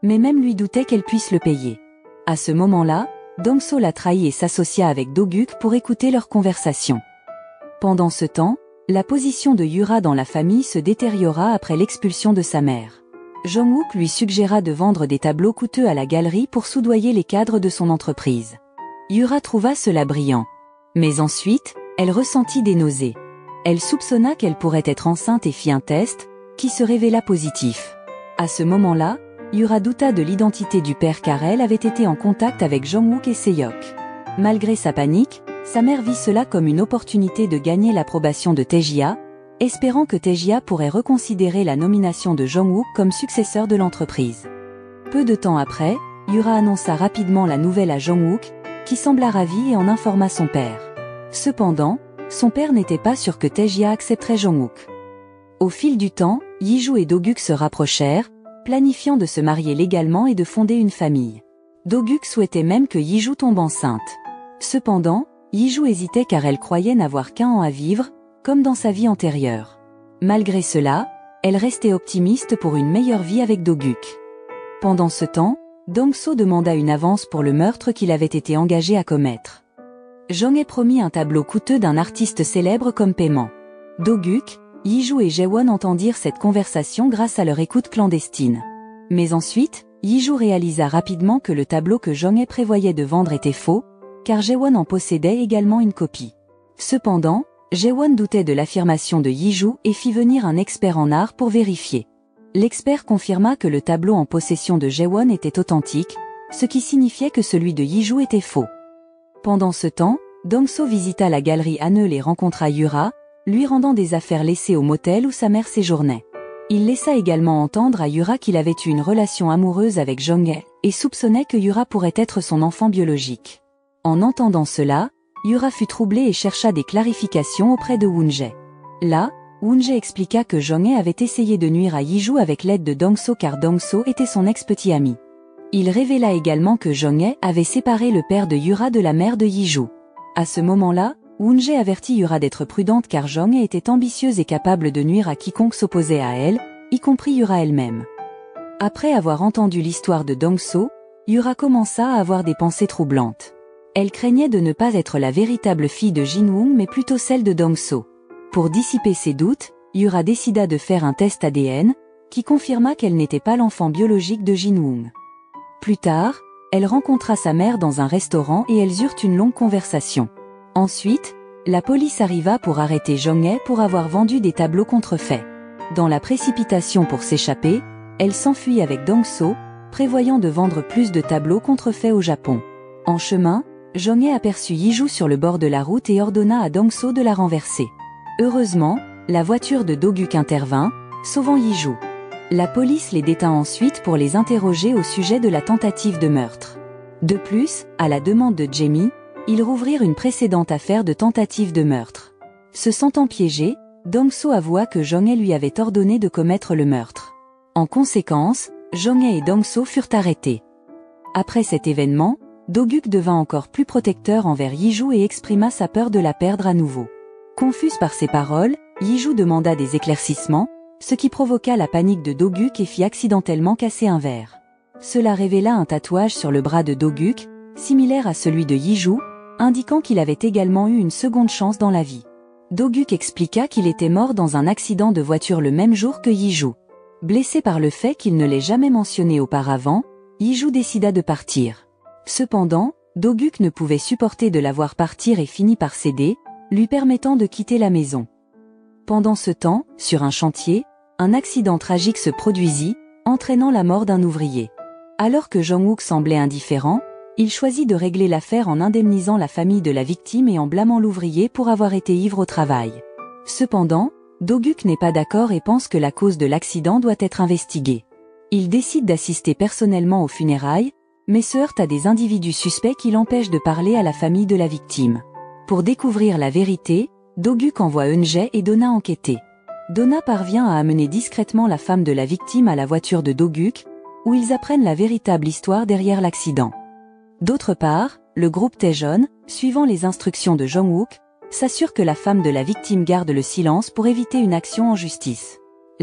S1: mais même lui doutait qu'elle puisse le payer. À ce moment-là, Dong-so l'a trahi et s'associa avec Do-guk pour écouter leur conversation. Pendant ce temps, la position de Yura dans la famille se détériora après l'expulsion de sa mère. Jong-wook lui suggéra de vendre des tableaux coûteux à la galerie pour soudoyer les cadres de son entreprise. Yura trouva cela brillant. Mais ensuite, elle ressentit des nausées. Elle soupçonna qu'elle pourrait être enceinte et fit un test, qui se révéla positif. À ce moment-là, Yura douta de l'identité du père car elle avait été en contact avec Jong-wook et Seyok. Malgré sa panique, sa mère vit cela comme une opportunité de gagner l'approbation de Tae-jia, espérant que Tae-jia pourrait reconsidérer la nomination de Jong-wook comme successeur de l'entreprise. Peu de temps après, Yura annonça rapidement la nouvelle à Jong-wook, qui sembla ravi et en informa son père. Cependant, son père n'était pas sûr que Tae-jia accepterait Jong-wook. Au fil du temps, Yi-joo et Do-guk se rapprochèrent, planifiant de se marier légalement et de fonder une famille. Do-guk souhaitait même que Yi-joo tombe enceinte. Cependant, Yi-joo hésitait car elle croyait n'avoir qu'1 an à vivre, comme dans sa vie antérieure. Malgré cela, elle restait optimiste pour une meilleure vie avec Do-guk. Pendant ce temps, Dong-so demanda une avance pour le meurtre qu'il avait été engagé à commettre. Jong-hae promit un tableau coûteux d'un artiste célèbre comme paiement. Do-guk, Yi-joo et Jae-won entendirent cette conversation grâce à leur écoute clandestine. Mais ensuite, Yi-joo réalisa rapidement que le tableau que Jong-hae prévoyait de vendre était faux, car Jae-won en possédait également une copie. Cependant, Jae-won doutait de l'affirmation de Yi-joo et fit venir un expert en art pour vérifier. L'expert confirma que le tableau en possession de Jae-won était authentique, ce qui signifiait que celui de Yi-joo était faux. Pendant ce temps, Dong-so visita la galerie Haneul et rencontra Yura, lui rendant des affaires laissées au motel où sa mère séjournait. Il laissa également entendre à Yura qu'il avait eu une relation amoureuse avec Jong-hae, et soupçonnait que Yura pourrait être son enfant biologique. En entendant cela, Yura fut troublée et chercha des clarifications auprès de Woon-jae. Là, Woon-jae expliqua que Jong-hae avait essayé de nuire à Yi-joo avec l'aide de Dong-so car Dong-so était son ex-petit ami. Il révéla également que Jong-hae avait séparé le père de Yura de la mère de Yi-joo. À ce moment-là, Woon-jae avertit Yura d'être prudente car Jong-hae était ambitieuse et capable de nuire à quiconque s'opposait à elle, y compris Yura elle-même. Après avoir entendu l'histoire de Dong-so, Yura commença à avoir des pensées troublantes. Elle craignait de ne pas être la véritable fille de Jin-woong mais plutôt celle de Dong-so. Pour dissiper ses doutes, Yura décida de faire un test ADN, qui confirma qu'elle n'était pas l'enfant biologique de Jin-woong. Plus tard, elle rencontra sa mère dans un restaurant et elles eurent une longue conversation. Ensuite, la police arriva pour arrêter Jong-hae pour avoir vendu des tableaux contrefaits. Dans la précipitation pour s'échapper, elle s'enfuit avec Dong-so, prévoyant de vendre plus de tableaux contrefaits au Japon. En chemin, Jong-hae aperçut Yi-joo sur le bord de la route et ordonna à Dong-so de la renverser. Heureusement, la voiture de Do-guk intervint, sauvant Yi-joo. La police les détint ensuite pour les interroger au sujet de la tentative de meurtre. De plus, à la demande de Jamie, ils rouvrirent une précédente affaire de tentative de meurtre. Se sentant piégé, Dong-so avoua que Jong-hae lui avait ordonné de commettre le meurtre. En conséquence, Jong-hae et Dong-so furent arrêtés. Après cet événement, Do-guk devint encore plus protecteur envers Yi-joo et exprima sa peur de la perdre à nouveau. Confuse par ces paroles, Yi-joo demanda des éclaircissements, ce qui provoqua la panique de Do-guk et fit accidentellement casser un verre. Cela révéla un tatouage sur le bras de Do-guk, similaire à celui de Yi-joo, indiquant qu'il avait également eu une seconde chance dans la vie. Do-guk expliqua qu'il était mort dans un accident de voiture le même jour que Yi-joo. Blessé par le fait qu'il ne l'ait jamais mentionné auparavant, Yi-joo décida de partir. Cependant, Do-guk ne pouvait supporter de la voir partir et finit par céder, lui permettant de quitter la maison. Pendant ce temps, sur un chantier, un accident tragique se produisit, entraînant la mort d'un ouvrier. Alors que Jong-wook semblait indifférent, il choisit de régler l'affaire en indemnisant la famille de la victime et en blâmant l'ouvrier pour avoir été ivre au travail. Cependant, Do-guk n'est pas d'accord et pense que la cause de l'accident doit être investiguée. Il décide d'assister personnellement aux funérailles, mais se heurte à des individus suspects qui l'empêchent de parler à la famille de la victime. Pour découvrir la vérité, Do-guk envoie Eun-jae et Donna enquêter. Donna parvient à amener discrètement la femme de la victime à la voiture de Do-guk, où ils apprennent la véritable histoire derrière l'accident. D'autre part, le groupe Taejeon, suivant les instructions de Jong-wook, s'assure que la femme de la victime garde le silence pour éviter une action en justice. Là,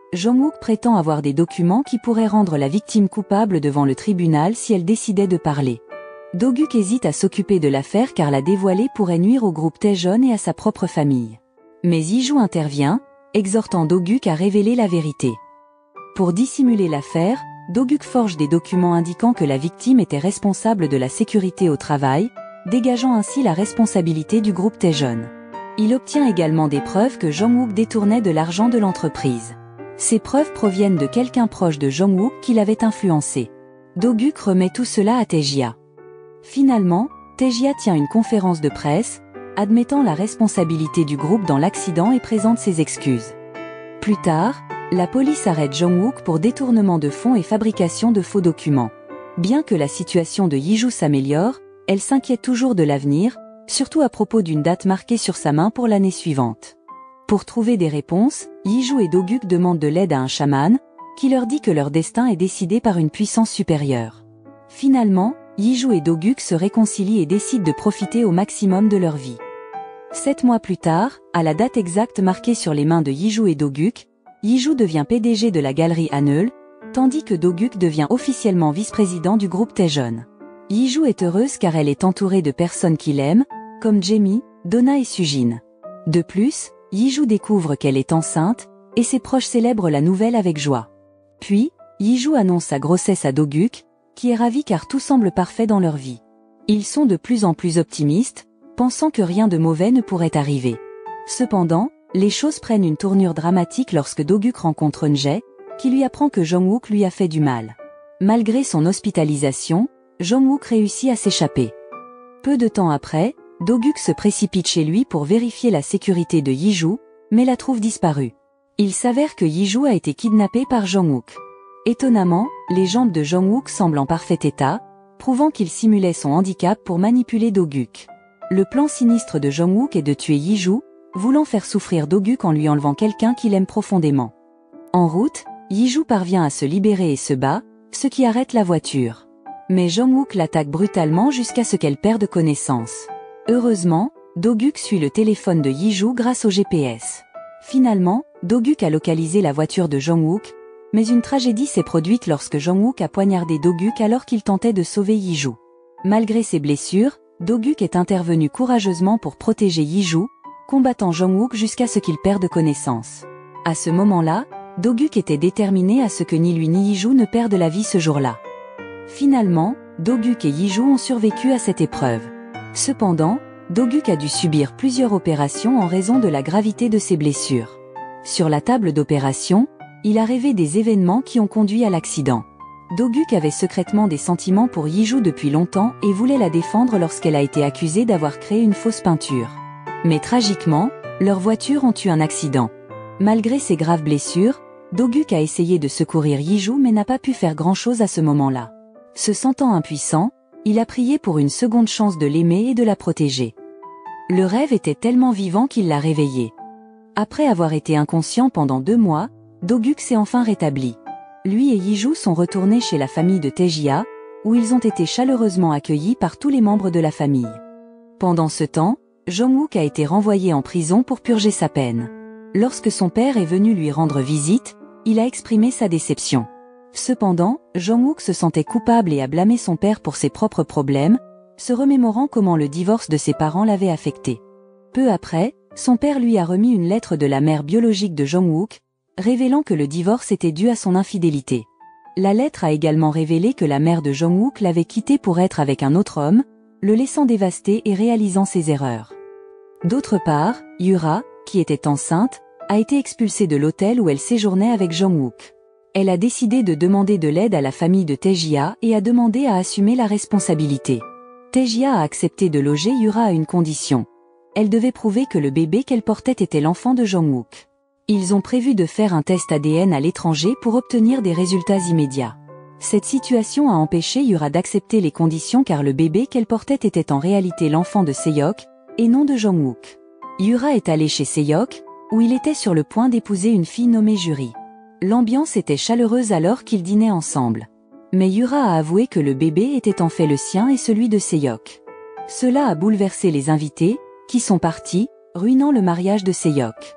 S1: Jong-wook prétend avoir des documents qui pourraient rendre la victime coupable devant le tribunal si elle décidait de parler. Do-guk hésite à s'occuper de l'affaire car la dévoiler pourrait nuire au groupe Taejeon et à sa propre famille. Mais Yi-joo intervient, exhortant Do-guk à révéler la vérité. Pour dissimuler l'affaire, Do-guk forge des documents indiquant que la victime était responsable de la sécurité au travail, dégageant ainsi la responsabilité du groupe Taejeon. Il obtient également des preuves que Jong-wook détournait de l'argent de l'entreprise. Ces preuves proviennent de quelqu'un proche de Jong-wook qui l'avait influencé. Do-guk remet tout cela à Tae-jia. Finalement, Tae-jia tient une conférence de presse, admettant la responsabilité du groupe dans l'accident et présente ses excuses. Plus tard, la police arrête Jong-wook pour détournement de fonds et fabrication de faux documents. Bien que la situation de Yi-joo s'améliore, elle s'inquiète toujours de l'avenir, surtout à propos d'une date marquée sur sa main pour l'année suivante. Pour trouver des réponses, Yi-joo et Do-guk demandent de l'aide à un chaman, qui leur dit que leur destin est décidé par une puissance supérieure. Finalement, Yi-joo et Do-guk se réconcilient et décident de profiter au maximum de leur vie. 7 mois plus tard, à la date exacte marquée sur les mains de Yi-joo et Do-guk, Yi-joo devient PDG de la galerie Haneul, tandis que Do-guk devient officiellement vice-président du groupe Taejeon. Yi-joo est heureuse car elle est entourée de personnes qui l'aiment, comme Jae-mi, Donna et Sujin. De plus, Yi-joo découvre qu'elle est enceinte, et ses proches célèbrent la nouvelle avec joie. Puis, Yi-joo annonce sa grossesse à Do-guk, qui est ravi car tout semble parfait dans leur vie. Ils sont de plus en plus optimistes, pensant que rien de mauvais ne pourrait arriver. Cependant, les choses prennent une tournure dramatique lorsque Do-guk rencontre Eun-jae, qui lui apprend que Jong-wook lui a fait du mal. Malgré son hospitalisation, Jong-wook réussit à s'échapper. Peu de temps après, Do-guk se précipite chez lui pour vérifier la sécurité de Yi-joo, mais la trouve disparue. Il s'avère que Yi-joo a été kidnappé par Jong-wook. Étonnamment, les jambes de Jong-wook semblent en parfait état, prouvant qu'il simulait son handicap pour manipuler Do-guk. Le plan sinistre de Jong-wook est de tuer Yi-joo, voulant faire souffrir Do-guk en lui enlevant quelqu'un qu'il aime profondément. En route, Yi-joo parvient à se libérer et se bat, ce qui arrête la voiture. Mais Jong-wook l'attaque brutalement jusqu'à ce qu'elle perde connaissance. Heureusement, Do-guk suit le téléphone de Yi-joo grâce au GPS. Finalement, Do-guk a localisé la voiture de Jong-wook, mais une tragédie s'est produite lorsque Jong-wook a poignardé Do-guk alors qu'il tentait de sauver Yi-joo. Malgré ses blessures, Do-guk est intervenu courageusement pour protéger Yi-joo, combattant Jong-wook jusqu'à ce qu'il perde connaissance. À ce moment-là, Do-guk était déterminé à ce que ni lui ni Yi-joo ne perdent la vie ce jour-là. Finalement, Do-guk et Yi-joo ont survécu à cette épreuve. Cependant, Do-guk a dû subir plusieurs opérations en raison de la gravité de ses blessures. Sur la table d'opération, il a rêvé des événements qui ont conduit à l'accident. Do-guk avait secrètement des sentiments pour Yi-joo depuis longtemps et voulait la défendre lorsqu'elle a été accusée d'avoir créé une fausse peinture. Mais tragiquement, leurs voitures ont eu un accident. Malgré ses graves blessures, Do-guk a essayé de secourir Yi-joo mais n'a pas pu faire grand-chose à ce moment-là. Se sentant impuissant, il a prié pour une seconde chance de l'aimer et de la protéger. Le rêve était tellement vivant qu'il l'a réveillé. Après avoir été inconscient pendant 2 mois, Do-guk s'est enfin rétabli. Lui et Yi-joo sont retournés chez la famille de Tae-jia, où ils ont été chaleureusement accueillis par tous les membres de la famille. Pendant ce temps, Jong-wook a été renvoyé en prison pour purger sa peine. Lorsque son père est venu lui rendre visite, il a exprimé sa déception. Cependant, Jong-wook se sentait coupable et a blâmé son père pour ses propres problèmes, se remémorant comment le divorce de ses parents l'avait affecté. Peu après, son père lui a remis une lettre de la mère biologique de Jong-wook, révélant que le divorce était dû à son infidélité. La lettre a également révélé que la mère de Jong-wook l'avait quitté pour être avec un autre homme, le laissant dévasté et réalisant ses erreurs. D'autre part, Yura, qui était enceinte, a été expulsée de l'hôtel où elle séjournait avec Jong-wook. Elle a décidé de demander de l'aide à la famille de Tae-jia et a demandé à assumer la responsabilité. Tae-jia a accepté de loger Yura à une condition. Elle devait prouver que le bébé qu'elle portait était l'enfant de Jong-wook. Ils ont prévu de faire un test ADN à l'étranger pour obtenir des résultats immédiats. Cette situation a empêché Yura d'accepter les conditions car le bébé qu'elle portait était en réalité l'enfant de Seyok, et non de Jong-wook. Yura est allé chez Seyok, où il était sur le point d'épouser une fille nommée Juri. L'ambiance était chaleureuse alors qu'ils dînaient ensemble. Mais Yura a avoué que le bébé était en fait le sien et celui de Seyok. Cela a bouleversé les invités, qui sont partis, ruinant le mariage de Seyok.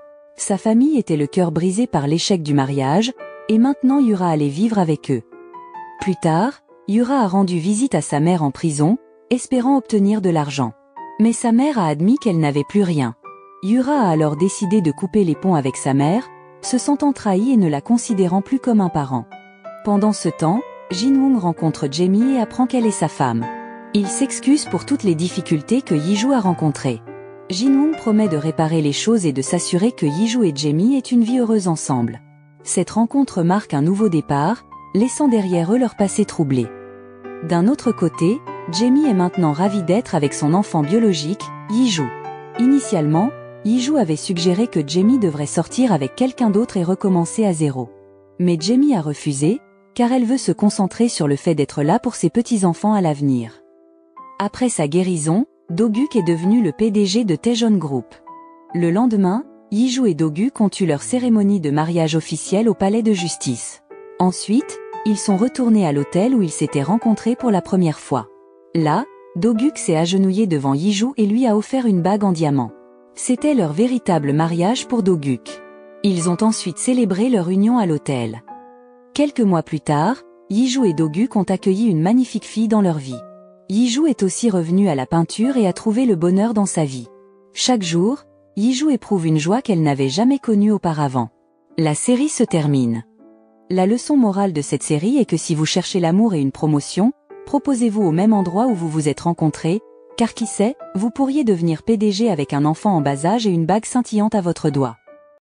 S1: Sa famille était le cœur brisé par l'échec du mariage, et maintenant Yura allait vivre avec eux. Plus tard, Yura a rendu visite à sa mère en prison, espérant obtenir de l'argent. Mais sa mère a admis qu'elle n'avait plus rien. Yura a alors décidé de couper les ponts avec sa mère, se sentant trahi et ne la considérant plus comme un parent. Pendant ce temps, Jin-woong rencontre Jamie et apprend qu'elle est sa femme. Il s'excuse pour toutes les difficultés que Yiju a rencontrées. Jin-woong promet de réparer les choses et de s'assurer que Yiju et Jamie aient une vie heureuse ensemble. Cette rencontre marque un nouveau départ, laissant derrière eux leur passé troublé. D'un autre côté, Jamie est maintenant ravi d'être avec son enfant biologique, Yiju. Initialement, Yiju avait suggéré que Jamie devrait sortir avec quelqu'un d'autre et recommencer à zéro. Mais Jamie a refusé, car elle veut se concentrer sur le fait d'être là pour ses petits-enfants à l'avenir. Après sa guérison, Do-guk est devenu le PDG de Taejoon Group. Le lendemain, Yiju et Do-guk ont eu leur cérémonie de mariage officielle au palais de justice. Ensuite, ils sont retournés à l'hôtel où ils s'étaient rencontrés pour la première fois. Là, Do-guk s'est agenouillé devant Yiju et lui a offert une bague en diamant. C'était leur véritable mariage pour Do-guk. Ils ont ensuite célébré leur union à l'hôtel. Quelques mois plus tard, Yiju et Do-guk ont accueilli une magnifique fille dans leur vie. Yiju est aussi revenu à la peinture et a trouvé le bonheur dans sa vie. Chaque jour, Yiju éprouve une joie qu'elle n'avait jamais connue auparavant. La série se termine. La leçon morale de cette série est que si vous cherchez l'amour et une promotion, proposez-vous au même endroit où vous vous êtes rencontrés, car qui sait, vous pourriez devenir PDG avec un enfant en bas âge et une bague scintillante à votre doigt.